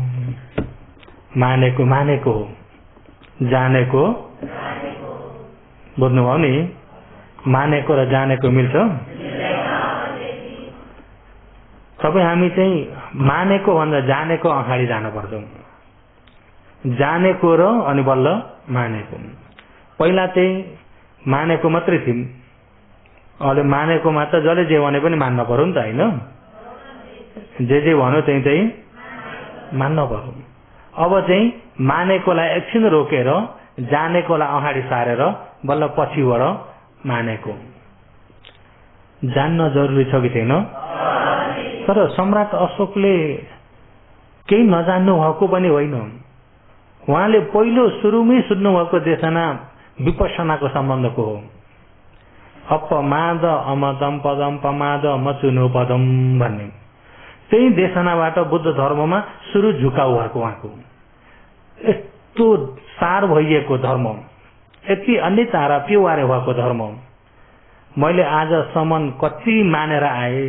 S1: मानेको मानेको हो, जानेको बुझ्नुभयो नि? मानेको र जानेको मिल्छ? सबै हामी चाहिँ मानेको भन्दा जानेको अगाडि जानुपर्छ। जानेको र अनि बल्ल मानेको। पहिला चाहिँ मानेको मात्रै थियौं, अहिले मानेकोमा त जसले जे भने पनि मान्न पर्यो नि त, होइन? जे जे भन्यो त्यही त्यही मान्न पर्यो। अब चाहिँ मानेकोलाई एकछिन रोकेर जानेकोलाई अगाडि सारेर बल्ल पछिबाट मानेको। जान्न जरुरी छ कि छैन? तर सम्राट अशोकले केही नजान्नु भएको पनि होइन। उहाँले पहिलो सुरुमै सुन्नु भएको देशना विपश्यनाको सम्बन्धको हो। अपमाद अमदम पदम पमाद मचुनु पदम भन्ने त्यही देशनाबाट बुद्ध धर्ममा सुरु झुकाउ भएको उहाँको। यस्तो सार भइएको धर्म, यति अन्य तारा पिवारे भएको धर्म मैले आजसम्म कति मानेर आए,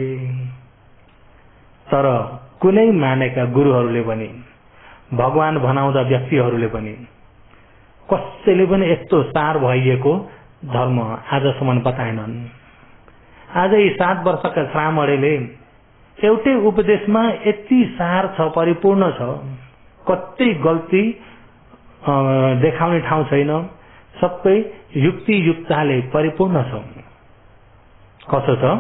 S1: तर कुनै मानेका गुरुहरूले पनि, भगवान भनाउँदा व्यक्तिहरूले पनि कसैले पनि यस्तो सार भइएको धर्म आजसम्म बताएनन्। आज यी सात वर्षका श्रामणेले एउटै उपदेशमा यति सार छ, परिपूर्ण छ, कतै गल्ती देखाउने ठाउँ छैन, सबै युक्ति युक्ताले परिपूर्ण छ। कसो छ?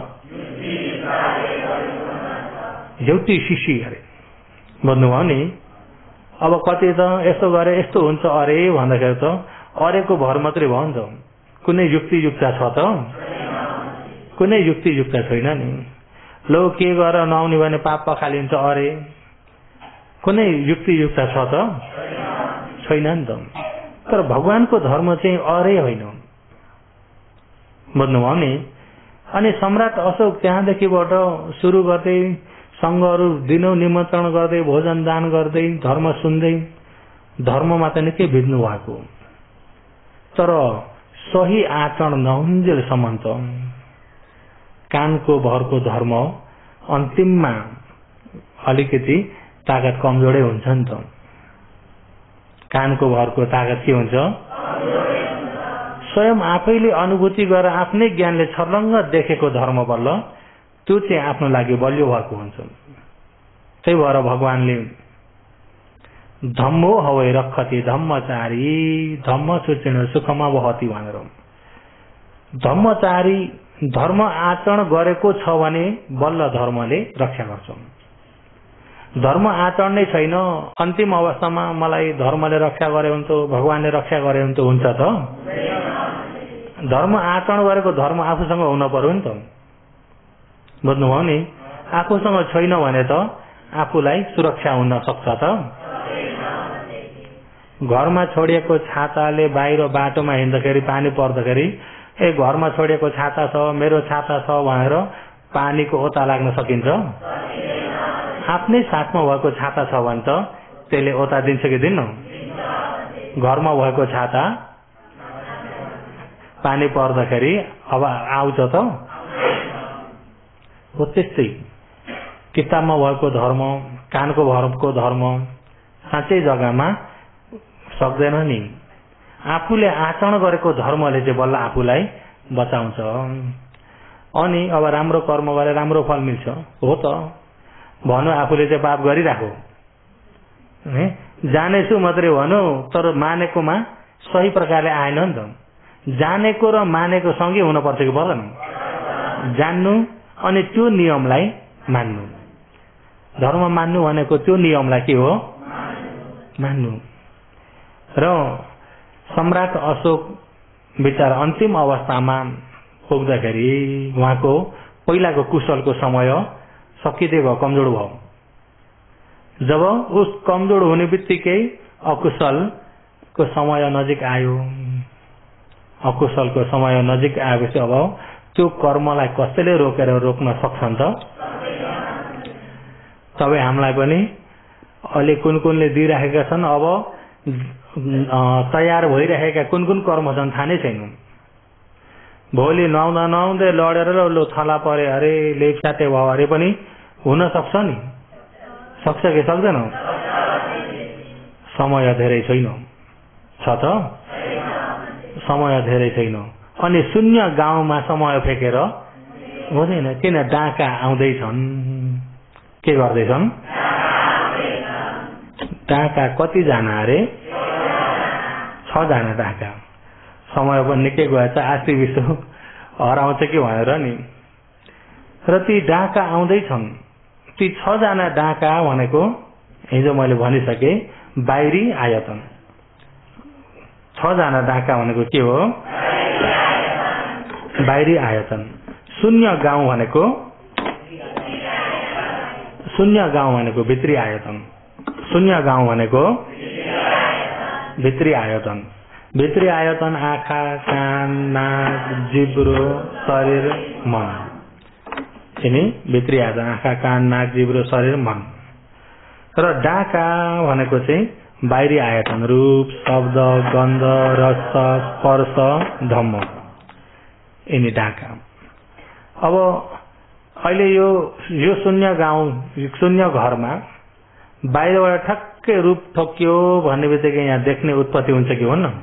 S1: एउटै शिशी अरे, बुझ्नुभयो नि? अब कति त यस्तो गरे यस्तो हुन्छ अरे भन्दाखेरि त अरेको भर मात्रै भयो नि त, कुनै युक्ति युक्ता छ त? कुनै युक्ति युक्ता छैन नि। लो के गरेर नआउने भने पाप पखालिन्छ अरे, कुनै युक्ति युक्ता छ त? छैन नि त। तर भगवानको धर्म चाहिँ अरे होइन, बुझ्नुभयो नि? अनि सम्राट अशोक त्यहाँदेखिबाट सुरु गर्दै संघहरू दिनौ निमन्त्रण गर्दै, भोजन दान गर्दै, धर्म सुन्दै, धर्ममा त निकै भिज्नु भएको। तर सही आचरण नहुन्जेलसम्म त कानको भरको धर्म अन्तिममा अलिकति ताकत कमजोरै हुन्छ नि त। कानको भरको ताकत के हुन्छ? स्वयं आफैले अनुभूति गरेर आफ्नै ज्ञानले छर्लङ्ग देखेको धर्म बल्ल त्यो चाहिँ आफ्नो लागि बलियो भएको हुन्छ। त्यही भएर भगवानले धम्मो हवै रक्षति धम्मचारी धम्म सुचिण सुखमा वहति भनेर, धम्मचारी धर्म आचरण गरेको छ भने बल्ल धर्मले रक्षा गर्छ। धर्म आचरण नै छैन, अन्तिम अवस्थामा मलाई धर्मले रक्षा गरे हुन्छ, भगवानले रक्षा गरे हुन्छ हुन्छ त? धर्म आचरण गरेको धर्म आफूसँग हुन पर्यो नि त, बुझ्नुभयो नि? आफूसँग छैन भने त आफूलाई सुरक्षा हुन सक्छ त? घरमा छोडिएको छाताले बाहिर बाटोमा हिँड्दाखेरि पानी पर्दाखेरि ए घरमा छोडिएको छाता छ, मेरो छाता छ भनेर पानीको ओता लाग्न सकिन्छ? आफ्नै साथमा भएको छाता छ भने त त्यसले ओता दिन्छ कि दिन्न? घरमा भएको छाता पानी पर्दाखेरि अब आउँछ त? हो त्यस्तै किताबमा भएको धर्म, कानको भरको धर्म साँच्चै जग्गामा सक्दैन नि। आफूले आचरण गरेको धर्मले चाहिँ बल्ल आफूलाई बचाउँछ। अनि अब राम्रो कर्म गरे राम्रो फल मिल्छ, हो त? भनौँ आफूले चाहिँ पाप गरिराखो, जानेछु मात्रै भनौँ, तर मानेकोमा सही प्रकारले आएन नि त। जानेको र मानेको सँगै हुनुपर्छ कि पर्दैन? जान्नु अनि त्यो नियमलाई मान्नु। धर्म मान्नु भनेको त्यो नियमलाई के हो? मान्नु। र सम्राट अशोक विचार अन्तिम अवस्थामा पुग्दाखेरि उहाँको पहिलाको कुशलको समय सकिँदै भयो, कमजोर भयो। जब उस कमजोर हुने बित्तिकै अकुशलको समय नजिक आयो, अकुशलको समय नजिक आएपछि अब त्यो कर्मलाई कसैले रोकेर रोक्न सक्छन् त? सबै हामीलाई पनि अहिले कुन कुनले दिइराखेका छन्, अब तयार भइरहेका कुन कुन कर्म छन् थाहा नै छैन। भोलि नुहाउँदा नुहाउँदै लडेर लो थला परे अरे लेपसाटे भयो अरे पनि हुन सक्छ नि, सक्छ कि सक्दैन? समय धेरै छैन, छ त? समय धेरै छैन। अनि शून्य गाउँमा समय फेकेर हुँदैन, किन? डाका आउँदैछन्। के गर्दैछन्? डाका कतिजना अरे? छजना डाका। समय पनि निकै गएछ, आशी विश्व हराउँछ कि भनेर नि। र ती डाका आउँदैछन्, ती छजना डाका भनेको हिजो मैले भनिसके बाहिरी आयतन। छजना डाका भनेको के हो? बाहिरी आयतन। शून्य गाउँ भनेको शून्य गाउँ भनेको भित्री आयतन। शून्य गाउँ भनेको भित्री आयतन। भित्री आयतन आँखा, कान, नाक, जिब्रो, शरीर, मन। यिनी भित्री आयतन आँखा, कान, नाक, जिब्रो, शरीर, मन। र डाका भनेको चाहिँ बाहिरी आयतन, रूप, शब्द, गन्ध, रस, स्पर्श, धम्म। यिनी डाका। अब अहिले यो यो शून्य गाउँ शून्य घरमा बाहिरबाट ठक्कै रूप ठोकियो भन्ने बित्तिकै यहाँ देख्ने उत्पत्ति हुन्छ कि हुन्न?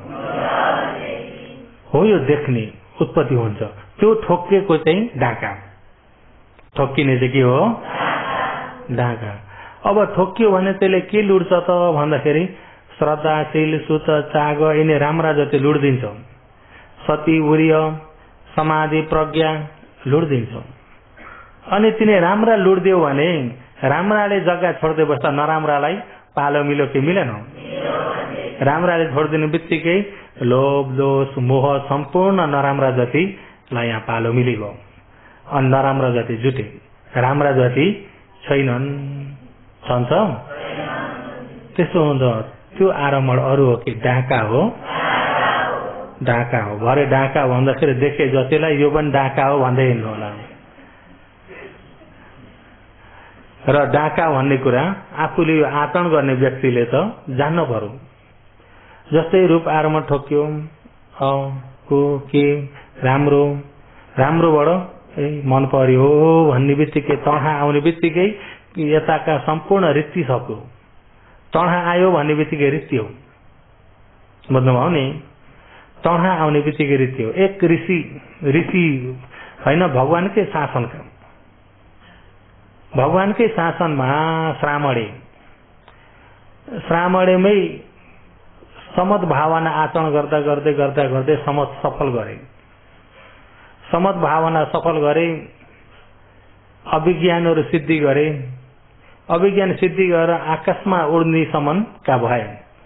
S1: हो, यो देख्ने उत्पत्ति हुन्छ। त्यो ठोकिएको चाहिँ ढाका, ठोकिने चाहिँ के हो? ढाका। अब ठोकियो भने त्यसले के लुट्छ त भन्दाखेरि श्रद्धाशील, सुत, चाग यिनी राम्रा जति लुट्दिन्छ। सती, उर्य, समाधि, प्रज्ञा लुट्दिन्छ। अनि तिनी राम्रा लुट्दियो भने राम्राले जग्गा छोड्दै बस्दा नराम्रालाई पालो मिलो कि मिलेन? राम्राले छोडिदिने बित्तिकै लोभ, दोष, मोह सम्पूर्ण नराम्रा जतिलाई यहाँ पालो मिलिगयो। अनि नराम्रा जति जुटे, राम्रा जति छैनन्। छन्छ त्यस्तो हुन्छ। त्यो आरम्भ अरू हो कि डाका हो? डाका हो। भरे डाका भन्दाखेरि देखे जतिलाई यो पनि डाका हो भन्दै हिँड्नु होला। र डाका भन्ने कुरा आफूले यो आचरण गर्ने व्यक्तिले त जान्नु पर्यो। जस्तै रूप आरमा ठोक्यो, अ को के राम्रो राम्रोबाट ए मन पर्यो भन्ने बित्तिकै तँहा आउने बित्तिकै यताका सम्पूर्ण रीति सक्यो। तँहा आयो भन्ने बित्तिकै रीति हो। बुझ्नुभयो नि? तँहा आउने बित्तिकै रीति हो। एक ऋषि ऋषि होइन, भगवानकै शासनका भगवानकै शासनमा श्रामणे श्रामणेमै समत भावना आचरण गर्दा गर्दै गर्दा गर्दै समत सफल गरे। समत भावना सफल गरे, अभिज्ञानहरू सिद्धि गरे। अभिज्ञान सिद्धि गरेर आकाशमा उड्नेसम्म का भए।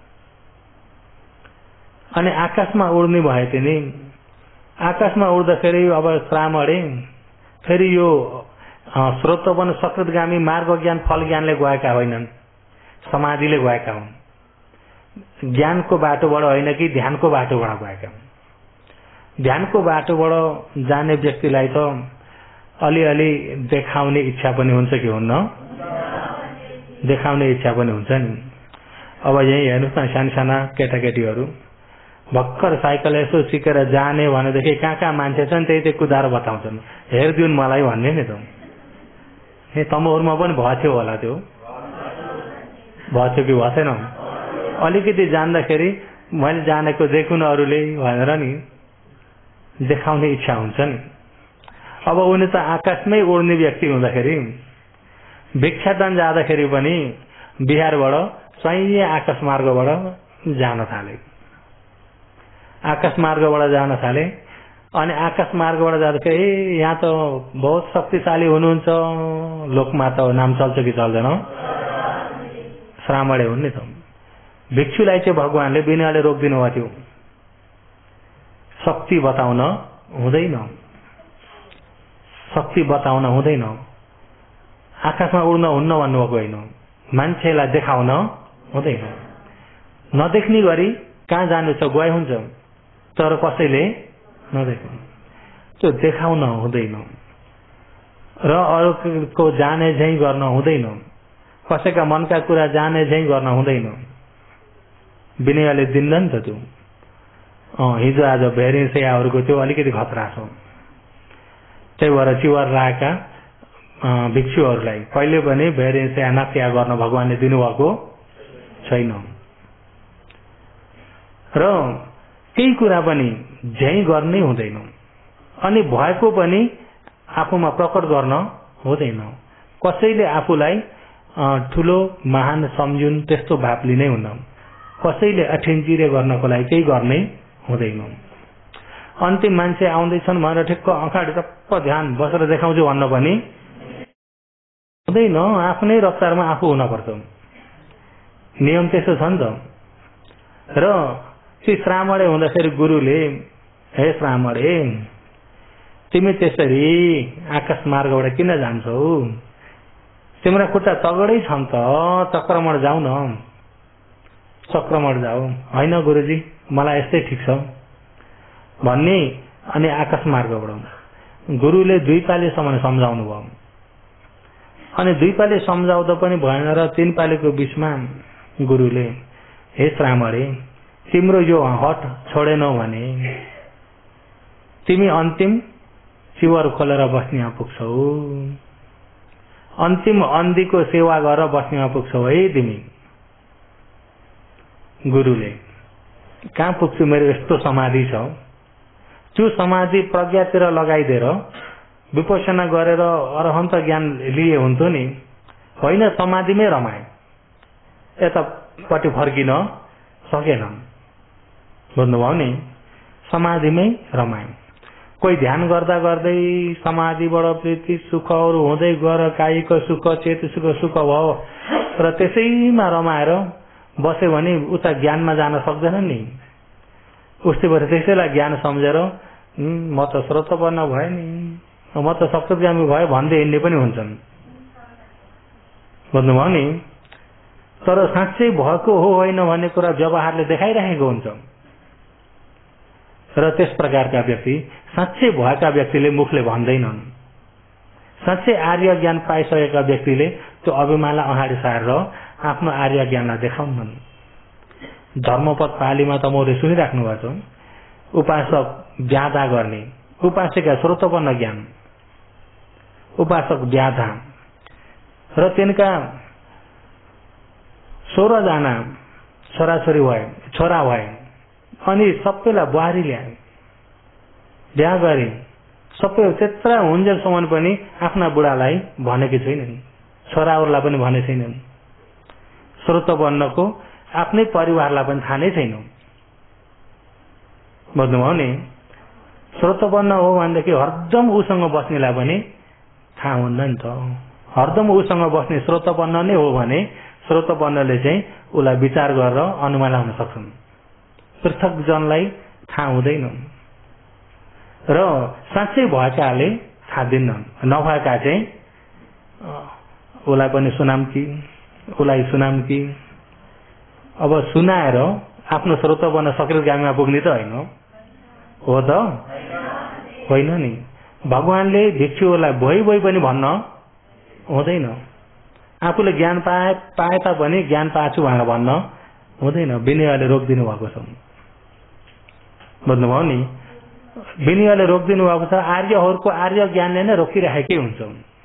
S1: अनि आकाशमा उड्ने भए तिनी आकाशमा उड्दाखेरि अब श्रामणे फेरि यो श्रोतवन सकृतगामी मार्ग ज्ञान फल ज्ञानले गएका होइनन्, समाधिले गएका हुन्। ज्ञानको बाटोबाट होइन कि ध्यानको बाटोबाट गएका हुन्। ध्यानको बाटोबाट जाने व्यक्तिलाई त अलिअलि देखाउने इच्छा पनि हुन्छ कि हुन्न? देखाउने इच्छा पनि हुन्छ नि। अब यही हेर्नुहोस् न, साना साना केटाकेटीहरू भर्खर साइकल यसो सिकेर जाने भनेदेखि कहाँ कहाँ मान्छे छन् त्यही त्यही कुदाएर बताउँछन्, हेरिदिउन् मलाई भन्ने नि त। ए तमहरूमा पनि भयो होला, त्यो भयो कि भएन? अलिकति जान्दाखेरि मैले जानेको देखुन अरूले भनेर नि देखाउने इच्छा हुन्छ नि। अब उनी त आकाशमै उड्ने व्यक्ति हुँदाखेरि भिक्षाटन जाँदाखेरि पनि बिहारबाट सही आकाश मार्गबाट जान थाले। आकाश मार्गबाट जान थाले अनि आकाश मार्गबाट जाँदाखेरि ए यहाँ त बहुत शक्तिशाली हुनुहुन्छ, लोकमा त नाम चल्छ कि चल्दैन? श्रामणे हुन् नि त। भिक्षुलाई चाहिँ भगवानले बिनाले रोकिदिनु भएको थियो। शक्ति बताउन हुँदैन, शक्ति बताउन हुँदैन। आकाशमा उड्न हुन्न भन्नुभएको होइन, मान्छेलाई देखाउन हुँदैन। नदेख्ने गरी कहाँ जानु छ गए हुन्छ, तर कसैले नदेख्नु। त्यो देखाउन हुँदैन र अरूको जाने झैँ गर्न हुँदैन। कसैका मनका कुरा जाने झैँ गर्न हुँदैन। विनयले दिन्न नि त त्यो। अँ हिजो आज भेरिन्सेयाहरूको त्यो अलिकति खतरा छ। त्यही भएर चिवर राखेका भिक्षुहरूलाई कहिले पनि भेरिन्सेया नत्या गर्न भगवानले दिनुभएको छैन। र केही कुरा पनि झैँ गर्ने हुँदैन अनि भएको पनि आफूमा प्रकट गर्न हुँदैन। कसैले आफूलाई ठुलो महान सम्झुन त्यस्तो भाव लिनै हुन्न। कसैले अठिन्जिरे गर्नको लागि केही गर्ने हुँदैन। अन्तिम मान्छे आउँदैछन् भनेर ठिक्क अगाडि टप्प ध्यान बसेर देखाउँछु भन्न पनि हुँदैन। आफ्नै रफ्तारमा आफू हुनपर्छ। नियम त्यस्तो छ नि त। र ती श्रामणे हुँदाखेरि गुरुले हे श्रामणे तिमी त्यसरी आकाश मार्गबाट किन जान्छौ? तिम्रा खुट्टा तगडै छन् त, चक्रमण जाऊ न, चक्रमण जाऊ। होइन गुरुजी मलाई यस्तै ठिक छ भन्ने। अनि आकाश मार्गबाट गुरुले दुई पालीसम्म सम्झाउनु भयो। अनि दुई पाली सम्झाउँदा पनि भएन र तीन पालीको बिचमा गुरुले हे श्रामणे तिम्रो यो हट छोडेनौ भने तिमी अन्तिम चिवर खोलेर बस्नेमा पुग्छौ, अन्तिम अन्धीको सेवा गरेर बस्नेमा पुग्छौ है तिमी। गुरुले कहाँ पुग्छु, मेरो यस्तो समाधि छ, त्यो समाधि प्रज्ञातिर लगाइदिएर विपसना गरेर अरहन्त ज्ञान लिए हुन्थ्यो नि, होइन समाधिमै रमाए, यतापट्टि फर्किन सकेन। बुझ्नुभयो नि, समाधिमै रमाए। कोही ध्यान गर्दा गर्दै समाधिबाट प्रीति सुखहरू हुँदै गएर कायिक सुख चेतसिक सुख भयो र त्यसैमा रमाएर बस्यो भने उता ज्ञानमा जान सक्दैन नि। उस्तै भएर त्यसैलाई ज्ञान सम्झेर म त स्रोतपन्न भए नि, म त सप्तगामी भयो भन्दै हिँड्ने पनि हुन्छन्। बुझ्नुभयो नि। तर साँच्चै भएको हो होइन भन्ने कुरा व्यवहारले देखाइरहेको हुन्छ र त्यस प्रकारका व्यक्ति, साँच्चै भएका व्यक्तिले मुखले भन्दैनन्। साँच्चै आर्य ज्ञान पाइसकेका व्यक्तिले त्यो अभिमानलाई अगाडि सारेर आफ्नो आर्य ज्ञानलाई देखाउनन्। धर्मपद पालीमा त मैले सुनिराख्नु भएको छ, उपासक व्याधा गर्ने, उपासिका स्रोतपन्न ज्ञान, उपासक व्याधा र तिनका सोह्र जना छोराछोरी भए, छोरा भए, अनि सबैलाई बुहारी ल्याए, बिहा गरे। सबै त्यत्रा हुन्जेलसम्म पनि आफ्ना बुढालाई भनेकी छैनन्, छोराहरूलाई पनि भने छैनन्। स्रोतपन्नको आफ्नै परिवारलाई पनि थाहा नै छैन। बुझ्नुभयो नि। स्रोतपन्न हो भनेदेखि हरदम उसँग बस्नेलाई पनि थाहा हुँदैन नि त। हरदम उसँग बस्ने स्रोतपन्न नै हो भने स्रोतपन्नले चाहिँ उसलाई विचार गरेर अनुमान लाउन सक्छन्। पृथक जनलाई थाहा हुँदैन र साँच्चै भएकाले थाहा दिन्नन्, नभएका चाहिँ उसलाई पनि सुनाम कि उसलाई सुनाम कि। अब सुनाएर आफ्नो स्रोतपन्न सक्रियगामीमा पुग्ने त होइन हो त, होइन नि। भगवानले भिक्षुहरूलाई भइ भइ पनि भन्न हुँदैन। आफूले ज्ञान पाए पाए तापनि ज्ञान पाछु भनेर भन्न हुँदैन। विनयले रोकिदिनु भएको छ। बुझ्नुभयो नि। विनयले रोकिदिनु भएको छ। आर्यहरूको आर्य ज्ञानले नै रोकिराखेकै हुन्छ।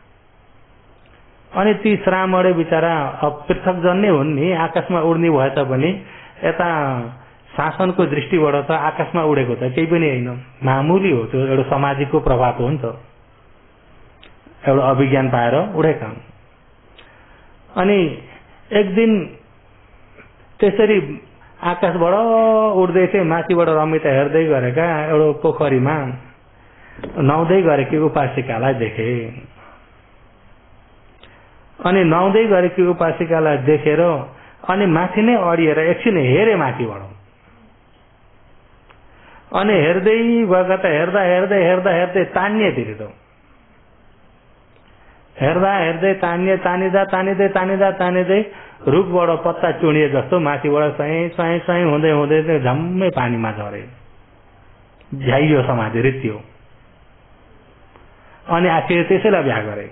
S1: अनि ती श्रामणे बिचरा पृथक जन नै हुन् नि, आकाशमा उड्ने भए तापनि यता शासनको दृष्टिबाट त आकाशमा उडेको त केही पनि होइन, मामुली हो। त्यो एउटा समाजको प्रभाव हो नि त, एउटा अभिज्ञान पाएर उडेका। अनि एक दिन त्यसरी आकाशबाट उड्दै थिए, माथिबाट रमिता हेर्दै गरेका एउटा पोखरीमा नुहाउँदै गरेकी उपासिकालाई देखे। अनि नुहाउँदै गरेकी उपासिकालाई देखेर अनि माथि नै अडिएर एकछिन हेरे माथिबाट। अनि हेर्दै गएका त हेर्दा हेर्दै हेर्दा हेर्दै तानिए फेरि त, हेर्दा हेर्दै तानिए, तानिँदा तानिँदै तानिँदा तानिँदै रुखबाट पत्ता चुडिए जस्तो माथिबाट चाहिँ चाहिँ चाहिँ हुँदै हुँदै झम्मै पानीमा झरे, झ्याइयो समाधि रित्यो। अनि आखिर त्यसैलाई बिहा गरे।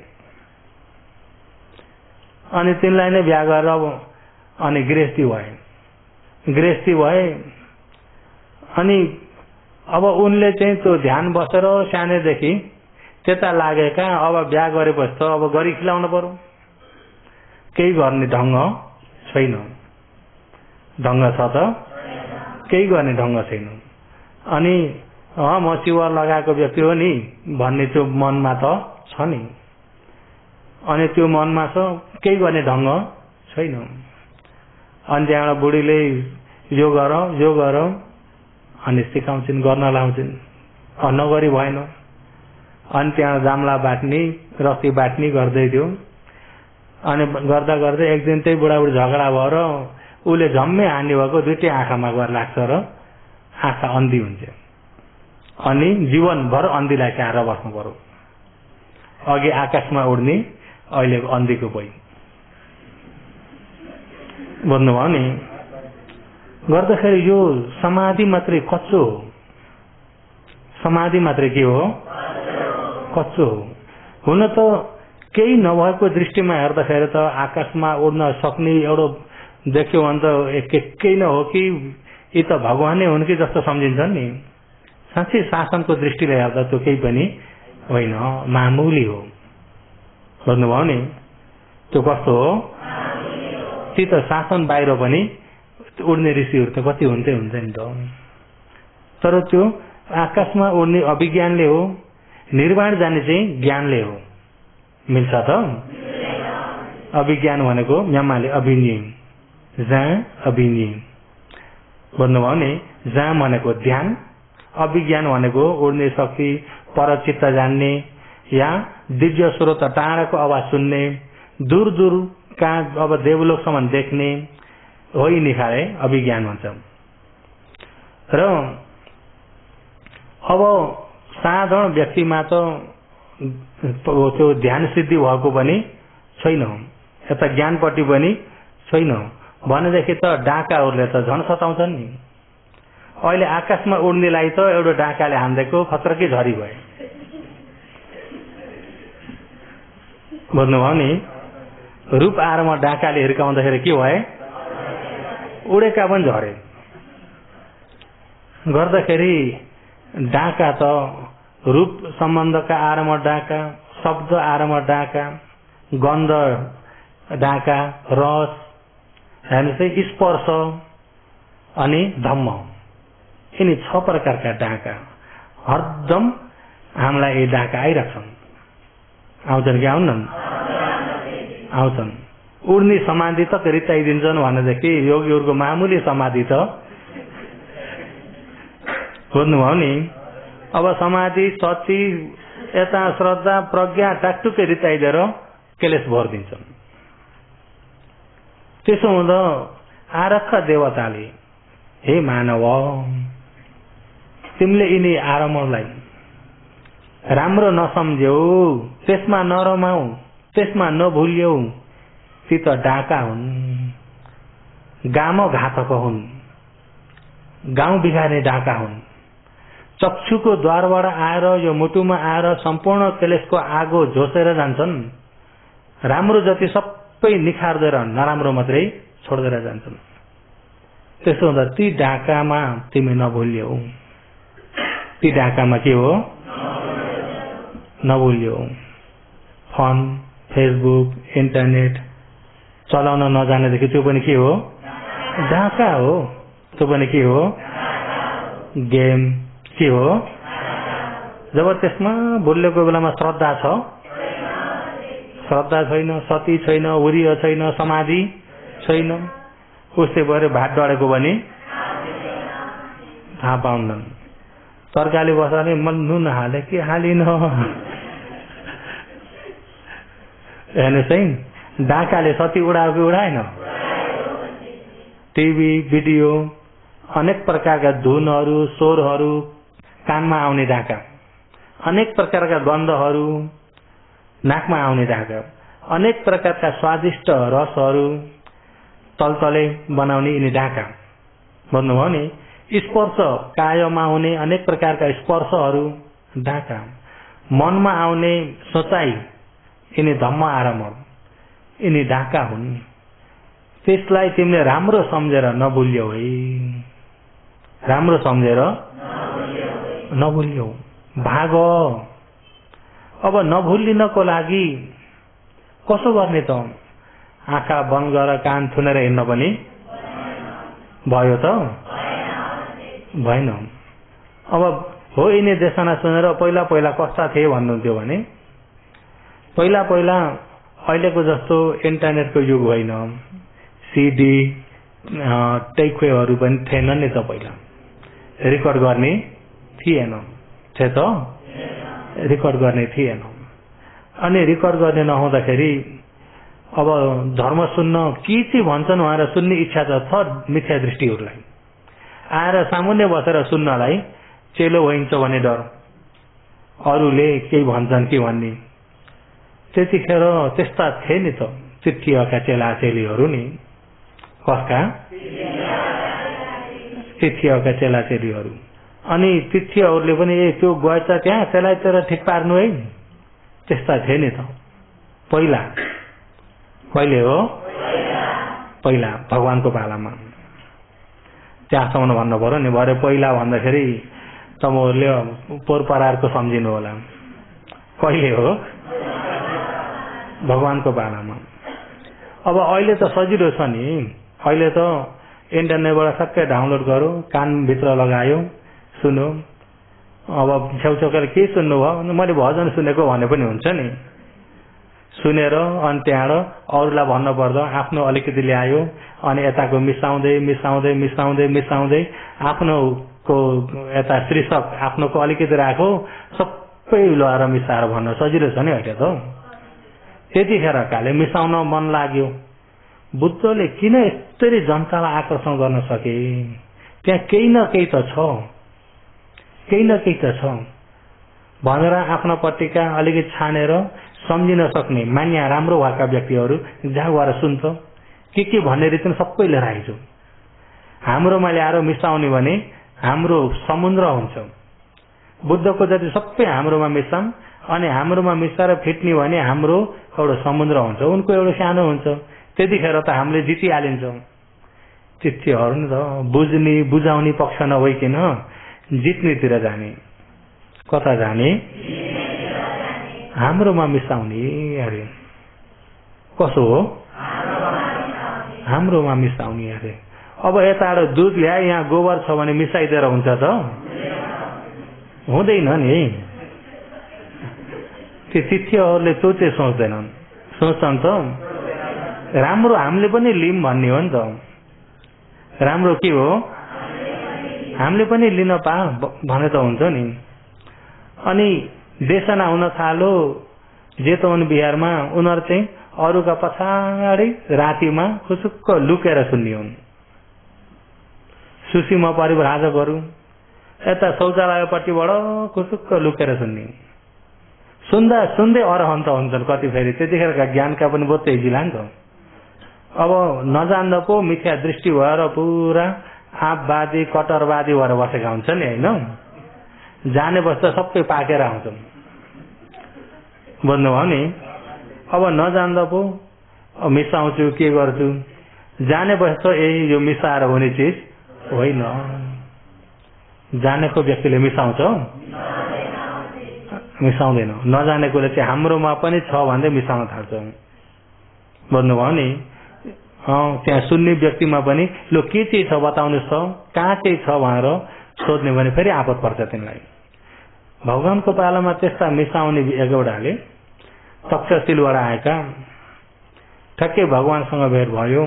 S1: अनि तिनलाई नै बिहा गरेर अनि गृहस्थी भए। गृहस्थी भए अनि अब उनले चाहिँ त्यो ध्यान बसेर सानैदेखि त्यता लागेका, अब बिहा गरेपछि त अब गरी खिलाउनु पर्यो। केही गर्ने ढङ्ग छैन। ढङ्ग छ त केही गर्ने ढङ्ग छैन। अनि अँ म चिवर लगाएको व्यक्ति हो नि भन्ने त्यो मनमा त छ नि। अनि त्यो मनमा छ, केही गर्ने ढङ्ग छैन। अनि त्यहाँबाट बुढीले यो गर यो गर अनि सिकाउँछिन्, गर्न लाउँछिन्, नगरी भएन। अनि त्यहाँ जाम्ला बाट्ने रक्ती बाट्ने गर्दै थियो। अनि गर्दा गर्दै एक दिन त्यही बुढाबुढी झगडा भएर उसले झम्मै हान्ने भएको दुइटै आँखामा गएर लाग्छ र आँखा अन्धी हुन्छ। अनि जीवनभर अन्धीलाई स्याहार बस्नु पर्यो। अघि आकाशमा उड्ने, अहिले अन्धीको भई। बुझ्नुभयो नि। गर्दाखेरि यो समाधि मात्रै कच्चो हो। समाधि मात्रै के हो? कच्चो हो। हुन त केही नभएको दृष्टिमा हेर्दाखेरि त आकाशमा उड्न सक्ने एउटा देख्यो भने त एकै नै हो कि यी त भगवान नै हुन् कि जस्तो सम्झिन्छ नि। साँच्चै शासनको दृष्टिले हेर्दा त्यो केही पनि होइन, मामुली हो। भन्नुभयो नि, त्यो कस्तो हो? ती त शासन बाहिर पनि उड्ने ऋषिहरू त कति हुन्थ्यो हुन्छ नि त। तर त्यो आकाशमा उड्ने अभिज्ञानले हो, निर्वाण जाने चाहिँ ज्ञानले हो। मिल्छ त? अभिज्ञान भनेको म्यामाले अभिज्ञ, जहाँ अभिज्ञ भन्नुभयो नि, जहाँ भनेको ध्यान, अभिज्ञान भनेको उड्ने शक्ति, परचित्त जान्ने या दिव्य स्रोत टाढाको आवाज सुन्ने, दूर दूर कहाँ अब देवलोकसम्म देख्ने हो, यी निखारे अभिज्ञान भन्छ। र अब साधारण व्यक्तिमा त त्यो ध्यान सिद्धि भएको पनि छैन, यता ज्ञानपट्टि पनि छैन भनेदेखि त डाकाहरूले त झन् सताउँछन् नि। अहिले आकाशमा उड्नेलाई त एउटा डाकाले हान्देको खतरकी झरी भयो। भन्नुभयो नि, रूप आरमा डाकाले हिर्काउँदाखेरि के भए? उडेका पनि झरे। गर्दाखेरि डाका त रूप सम्बन्धका आरमा डाका, शब्द आरमा डाका, गन्ध डाका, रस हेर्नुहोस् स्पर्श अनि धम्म, यिनी छ प्रकारका डाका हरदम हामीलाई यी डाका आइरहेछन्। आउँछन् कि आउनन्? आउँछन्। उड्ने समाधि त रिताइदिन्छन् भनेदेखि योगीहरूको मामुली समाधि त बुझ्नुभयो नि। अब समाधि, सती, यता श्रद्धा, प्रज्ञा टाकटुकै रिताइदिएर क्लेश भरिदिन्छन्। त्यसो हुँदा आरक्ष देवताले, हे मानव, तिमीले यिनी आरमलाई राम्रो नसम्झ्यौ, त्यसमा नरमाऊ, त्यसमा नभुल्यौ, ती त डाका हुन्, गाम घातक हुन्, गाउँ बिगार्ने डाका हुन्। चक्षुको द्वारबाट आएर यो मुटुमा आएर सम्पूर्ण क्लेशको आगो झोसेर जान्छन्। राम्रो जति सबै निखार्देर नराम्रो मात्रै छोड्देर जान्छन्। त्यसो हुँदा ती डाकामा तिमी नभुल्यौ। ती डाकामा के हो? नभुल्यौ। फोन, फेसबुक, इन्टरनेट चलाउन नजानेदेखि त्यो पनि के हो? डाका हो। त्यो पनि के हो? गेम के हो? जब त्यसमा भुलेको बेलामा श्रद्धा छ, श्रद्धा छैन, सती छैन, उरिय छैन, समाधि छैन, उसले भएर भात डढेको पनि थाहा पाउँदैन। तरकारी बसाले मन नुन हाले के हालिन हेर्नुहोस् है, डाकाले सती उडाएको उडाएन। टिभी, भिडियो, अनेक प्रकारका धुनहरू, स्वरहरू कानमा आउने डाका, अनेक प्रकारका गन्धहरू नाकमा आउने डाका, अनेक प्रकारका स्वादिष्ट रसहरू तलतले बनाउने यिनी डाका। भन्नुभयो नि, स्पर्श कायमा हुने अनेक प्रकारका स्पर्शहरू डाका, मनमा आउने सोचाइ यिनी धम्म आरम, यिनी डाका हुन्। त्यसलाई तिमीले राम्रो सम्झेर नभुल्यौ है, राम्रो सम्झेर नभुल्यौ। भाग। अब नभुलिनको लागि कसो गर्ने त? आँखा बन्द गरेर कान थुनेर हिँड्न पनि भयो त? भएन। अब हो, यिनी देशना सुनेर पहिला पहिला कस्ता थिए भन्नुहुन्थ्यो भने, पहिला पहिला अहिलेको जस्तो इन्टरनेटको युग होइन, सिडी टेकवेहरू पनि थिएन नि त। पहिला रेकर्ड गर्ने थिएन, थियो त? रेकर्ड गर्ने थिएन। अनि रेकर्ड गर्ने नहुँदाखेरि अब धर्म सुन्न के चाहिँ भन्छन् भनेर सुन्ने इच्छा त छ मिथ्या दृष्टिहरूलाई। आएर सामुन्ने बसेर सुन्नलाई चेलो भइन्छ भन्ने डर, अरूले केही भन्छन् कि भन्ने। त्यतिखेर त्यस्ता थिए नि त चिठ्ठीका चेला चेलीहरू नि। कसका? तिथिका चेला चेलीहरू। अनि तिथिहरूले पनि ए त्यो गएछ त्यहाँ, त्यसलाई तर ठिक पार्नु है, त्यस्ता थिए नि त पहिला। कहिले हो? पहिला भगवानको पालामा। त्यहाँसम्म भन्नु पर्यो नि। भरे पहिला भन्दाखेरि तपाईँहरूले पोहोर परारको सम्झिनु होला। कहिले हो? भगवानको पालामा। अब अहिले त सजिलो छ नि, अहिले त इन्टरनेटबाट सबै डाउनलोड गरौँ, कानभित्र लगायो, सुन्यो। अब छेउछाउकाले के सुन्नुभयो? मैले भजन सुनेको भने पनि हुन्छ नि। सुनेर अनि त्यहाँबाट अरूलाई भन्नु पर्दा आफ्नो अलिकति ल्यायो, अनि यताको मिसाउँदै मिसाउँदै मिसाउँदै मिसाउँदै आफ्नोको यता शीर्षक आफ्नोको अलिकति राखो, सबै लगाएर मिसाएर भन्न सजिलो छ नि अहिले त। त्यतिखेर काले मिसाउन मन लाग्यो। बुद्धले किन यस्तरी जनतालाई आकर्षण गर्न सके? त्यहाँ केही न केही त छ, केही न केही त छ भनेर आफ्ना पट्टिका अलिकति छानेर सम्झिन सक्ने मान्या राम्रो भएका व्यक्तिहरू जहाँ गएर सुन्छ, के के भन्ने रीतिमा सबै लिएर आइज। हाम्रोमा ल्याएर मिसाउने भने हाम्रो समुद्र हुन्छ। बुद्धको जति सबै हाम्रोमा मिसाम अनि हाम्रोमा मिसाएर फिट्ने भने हाम्रो एउटा समुद्र हुन्छ, उनको एउटा सानो हुन्छ। त्यतिखेर त हामीले जितिहालिन्छौँ। चित्तीहरू नि त बुझ्ने बुझाउने पक्ष नभइकन जित्नेतिर जाने। कता जाने? हाम्रोमा मिसाउने अरे। कसो हो? हाम्रोमा मिसाउने अरे। अब यताबाट दुध ल्याए, यहाँ गोबर छ भने मिसाइदिएर हुन्छ त? हुँदैन नि। त्यो चित्तीहरूले त्यो चाहिँ सोच्दैनन्। सोच्छन् त राम्रो हामीले पनि लिम भन्ने हो नि त। राम्रो के हो? हामीले पनि लिन पा भने त हुन्छ नि। अनि देशना हुन थालो जेतवन बिहारमा, उनीहरू चाहिँ अरूका पछाडि रातिमा खुसुक्क लुकेर सुन्ने हुन्। सुशीमा परिभ्राजकहरू यता शौचालयपट्टिबाट खुसुक्क लुकेर सुन्ने। सुन्दा सुन्दै अरहन्त हुन्छन् कति फेरि। त्यतिखेरका ज्ञानका पनि बहुत तेजिला नि त। अब नजान्दा पो मिथ्या दृष्टि भएर पुरा आपवादी कट्टरवादी भएर बसेका हुन्छन् नि, होइन? जाने बस्दा सबै पाकेर आउँछन्। बुझ्नुभयो नि? अब नजान्दा पो मिसाउँछु, के गर्छु, जाने बस्दा यही यो मिसाएर हुने चिज होइन। जानेको व्यक्तिले मिसाउँछ? मिसाउँदैन। नजानेकोले चाहिँ हाम्रोमा पनि छ भन्दै मिसाउन थाल्छ। बुझ्नुभयो नि? त्यहाँ सुन्ने व्यक्तिमा पनि लो के चाहिँ छ बताउनुहोस् त, कहाँ चाहिँ छ भनेर सोध्ने भने फेरि आपत पर्छ तिनलाई। भगवानको पालामा त्यस्ता मिसाउने एक एउटाले तक्षशिलबाट आएका ठ्याक्कै भगवानसँग भेट भयो।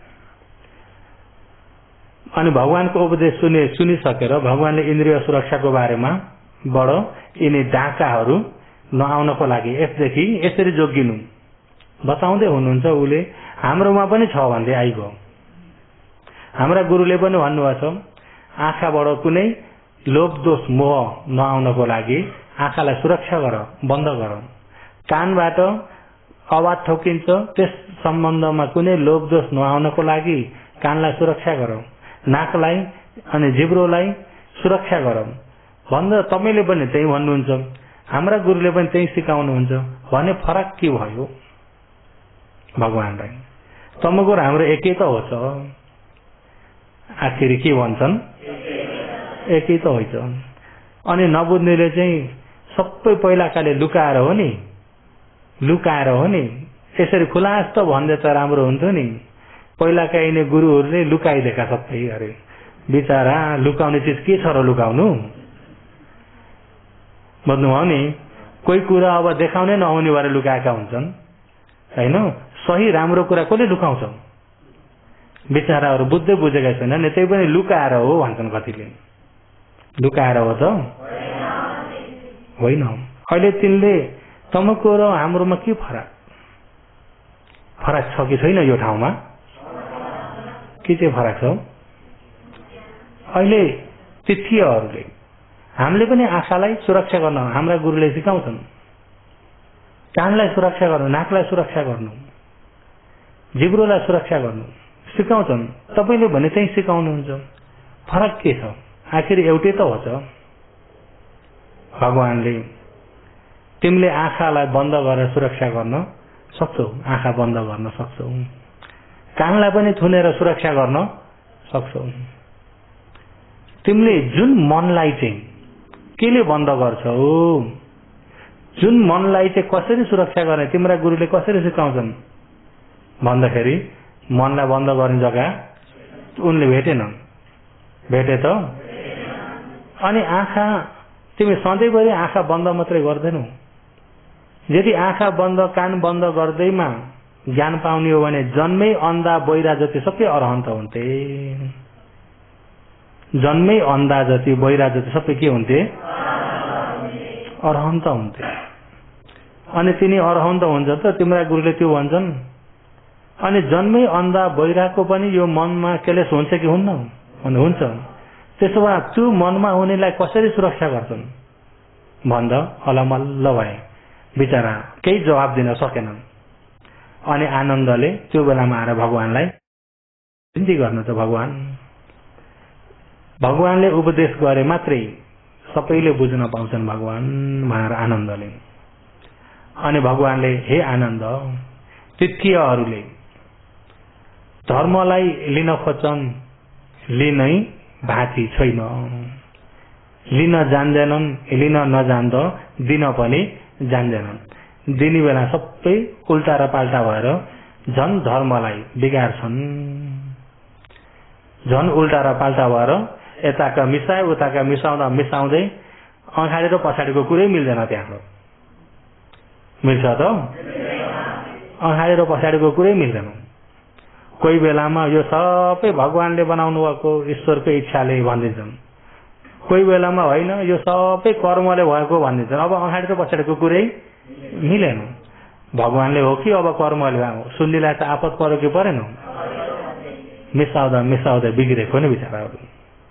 S1: अनि भगवानको उपदेश सुने सुनिसकेर भगवानले इन्द्रिय सुरक्षाको बारेमा बड यिनी डाकाहरू नआउनको लागि यसदेखि यसरी जोगिनु बताउँदै हुनुहुन्छ। उसले हाम्रोमा पनि छ भन्दै आइगयो। हाम्रा गुरुले पनि भन्नुभएको छ, आँखाबाट कुनै लोभ दोष मोह नआउनको लागि आँखालाई सुरक्षा गर, बन्द गर। कानबाट आवाज ठोकिन्छ, त्यस सम्बन्धमा कुनै लोभ दोष नआउनको लागि कानलाई सुरक्षा गर। नाकलाई अनि जिब्रोलाई सुरक्षा गर भन्दा तपाईँले पनि त्यही भन्नुहुन्छ, हाम्रा गुरुले पनि त्यही सिकाउनुहुन्छ भने फरक के भयो? भगवानलाई तमको र हाम्रो एकै त हो। आखिर के भन्छन्? एकै त होइन। अनि नबुझ्नेले चाहिँ सबै पहिलाकाले लुकाएर हो नि, लुकाएर हो नि। यसरी खुलास त भन्दै त राम्रो हुन्थ्यो नि। पहिलाका यिनी गुरुहरूले लुकाइदिएका सबै अरे। बिचारा लुकाउने चिज के छ र लुकाउनु? बुझ्नुभयो नि? कोही कुरा अब देखाउनै नहुने भएर लुकाएका हुन्छन्, होइन? सही राम्रो कुरा कसले लुकाउँछ? बिचाराहरू बुझ्दै बुझेका छैनन्, त्यही पनि लुकाएर हो भन्छन् कतिले। लुकाएर हो त होइन। अहिले तिनले तमको र हाम्रोमा के फरक फरक छ कि छैन? यो ठाउँमा के चाहिँ फरक छ? अहिले तिथिहरूले हामीले पनि आँखालाई सुरक्षा गर्न हाम्रा गुरुले सिकाउँछन्। कानलाई सुरक्षा गर्नु, नाकलाई सुरक्षा गर्नु, जिब्रोलाई सुरक्षा गर्नु सिकाउँछन्। तपाईँले भने चाहिँ सिकाउनुहुन्छ। फरक के छ? आखिर एउटै त हो। भगवानले तिमीले आँखालाई बन्द गरेर सुरक्षा गर्न सक्छौ, आँखा बन्द गर्न सक्छौ। कानलाई पनि थुनेर सुरक्षा गर्न सक्छौ। तिमीले जुन मनलाई चाहिँ केले बन्द गर्छौ, जुन मनलाई चाहिँ कसरी सुरक्षा गर्ने तिम्रा गुरुले कसरी सिकाउँछन् भन्दाखेरि मनलाई बन्द गर्ने जग्गा उनले भेटेन, भेटे त? अनि आँखा तिमी सधैँभरि आँखा बन्द मात्रै गर्दैनौ। यदि आँखा बन्द कान बन्द गर्दैमा ज्ञान पाउने हो भने जन्मै अन्धा बहिरा जति सबै अरहन्त हुन्थे। जन्मै अन्धा जति बहिरा जति सबै के हुन्थे? अरहन्त हुन्थे। अनि तिनी अरहन्त हुन्छ त तिम्रा गुरुले त्यो भन्छन्। अनि जन्मै अन्धा बहिराको पनि यो मनमा क्लेश हुन्छ कि हुन्न? भने हुन्छ। त्यसो भए त्यो मनमा हुनेलाई कसरी सुरक्षा गर्छन् भन्दा अलमल्ल भए, बिचरा केही जवाब दिन सकेनन्। अनि आनन्दले त्यो बेलामा आएर भगवानलाई विन्ती गर्नु त भगवान भगवानले उपदेश गरे मात्रै सबैले बुझ्न पाउँछन् भगवान भनेर आनन्दले। अनि भगवानले हे आनन्द, तृतीयहरूले धर्मलाई लिन खोज्छन्, लिनै भाती छैन। लिन जान्दैनन्, लिन नजान्दा दिन पनि जान्दैनन्। दिने बेला सबै उल्टा र पाल्टा भएर झन धर्मलाई बिगार्छन्। झन उल्टा र पाल्टा भएर यताका मिसाए उताका मिसाउँदा मिसाउँदै अगाडि र पछाडिको कुरै मिल्दैन। त्यहाँ मिल्छ त? अगाडि र पछाडिको कुरै मिल्दैन। कोही बेलामा यो सबै भगवानले बनाउनु भएको ईश्वरको इच्छाले भनिदिन्छन्, कोही बेलामा होइन यो सबै कर्मले भएको भनिदिन्छन्। अब अगाडि र पछाडिको कुरै मिलेन। भगवानले हो कि अब कर्मले हो? सुन्नेलाई त आपत पर्यो कि परेन? मिसाउँदा मिसाउँदै बिग्रेको नि बिचराहरू।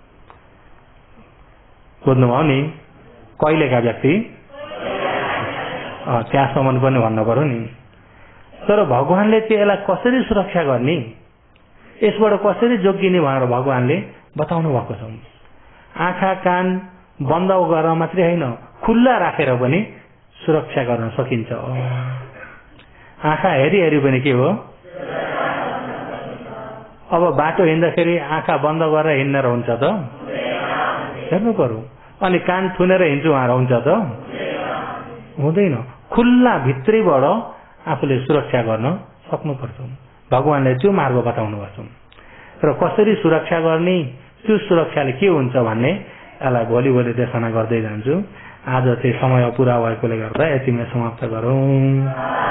S1: बुझ्नुभयो नि? कहिलेका व्यक्ति त्यहाँसम्म पनि भन्नु पर्यो नि। तर भगवानले त्यसलाई कसरी सुरक्षा गर्ने, यसबाट कसरी जोगिने भनेर भगवानले बताउनु भएको छ। आँखा कान बन्द गरेर मात्रै होइन, खुल्ला राखेर पनि सुरक्षा गर्न सकिन्छ। आँखा हेरी हेरी पनि के हो? अब बाटो हिँड्दाखेरि आँखा बन्द गरेर हिँड्न हुन्छ त? हेर्नु पर्यो। अनि कान थुनेर हिँड्छु भनेर हुन्छ त? हुँदैन। खुल्ला भित्रैबाट आफूले सुरक्षा गर्न सक्नुपर्छ। भगवानले त्यो मार्ग बताउनु भएको छ। र कसरी सुरक्षा गर्ने, त्यो सुरक्षाले के हुन्छ भन्ने यसलाई भोलि भोलि देशना गर्दै जान्छु। आज चाहिँ समय पुरा भएकोले गर्दा यतिमै समाप्त गरौँ।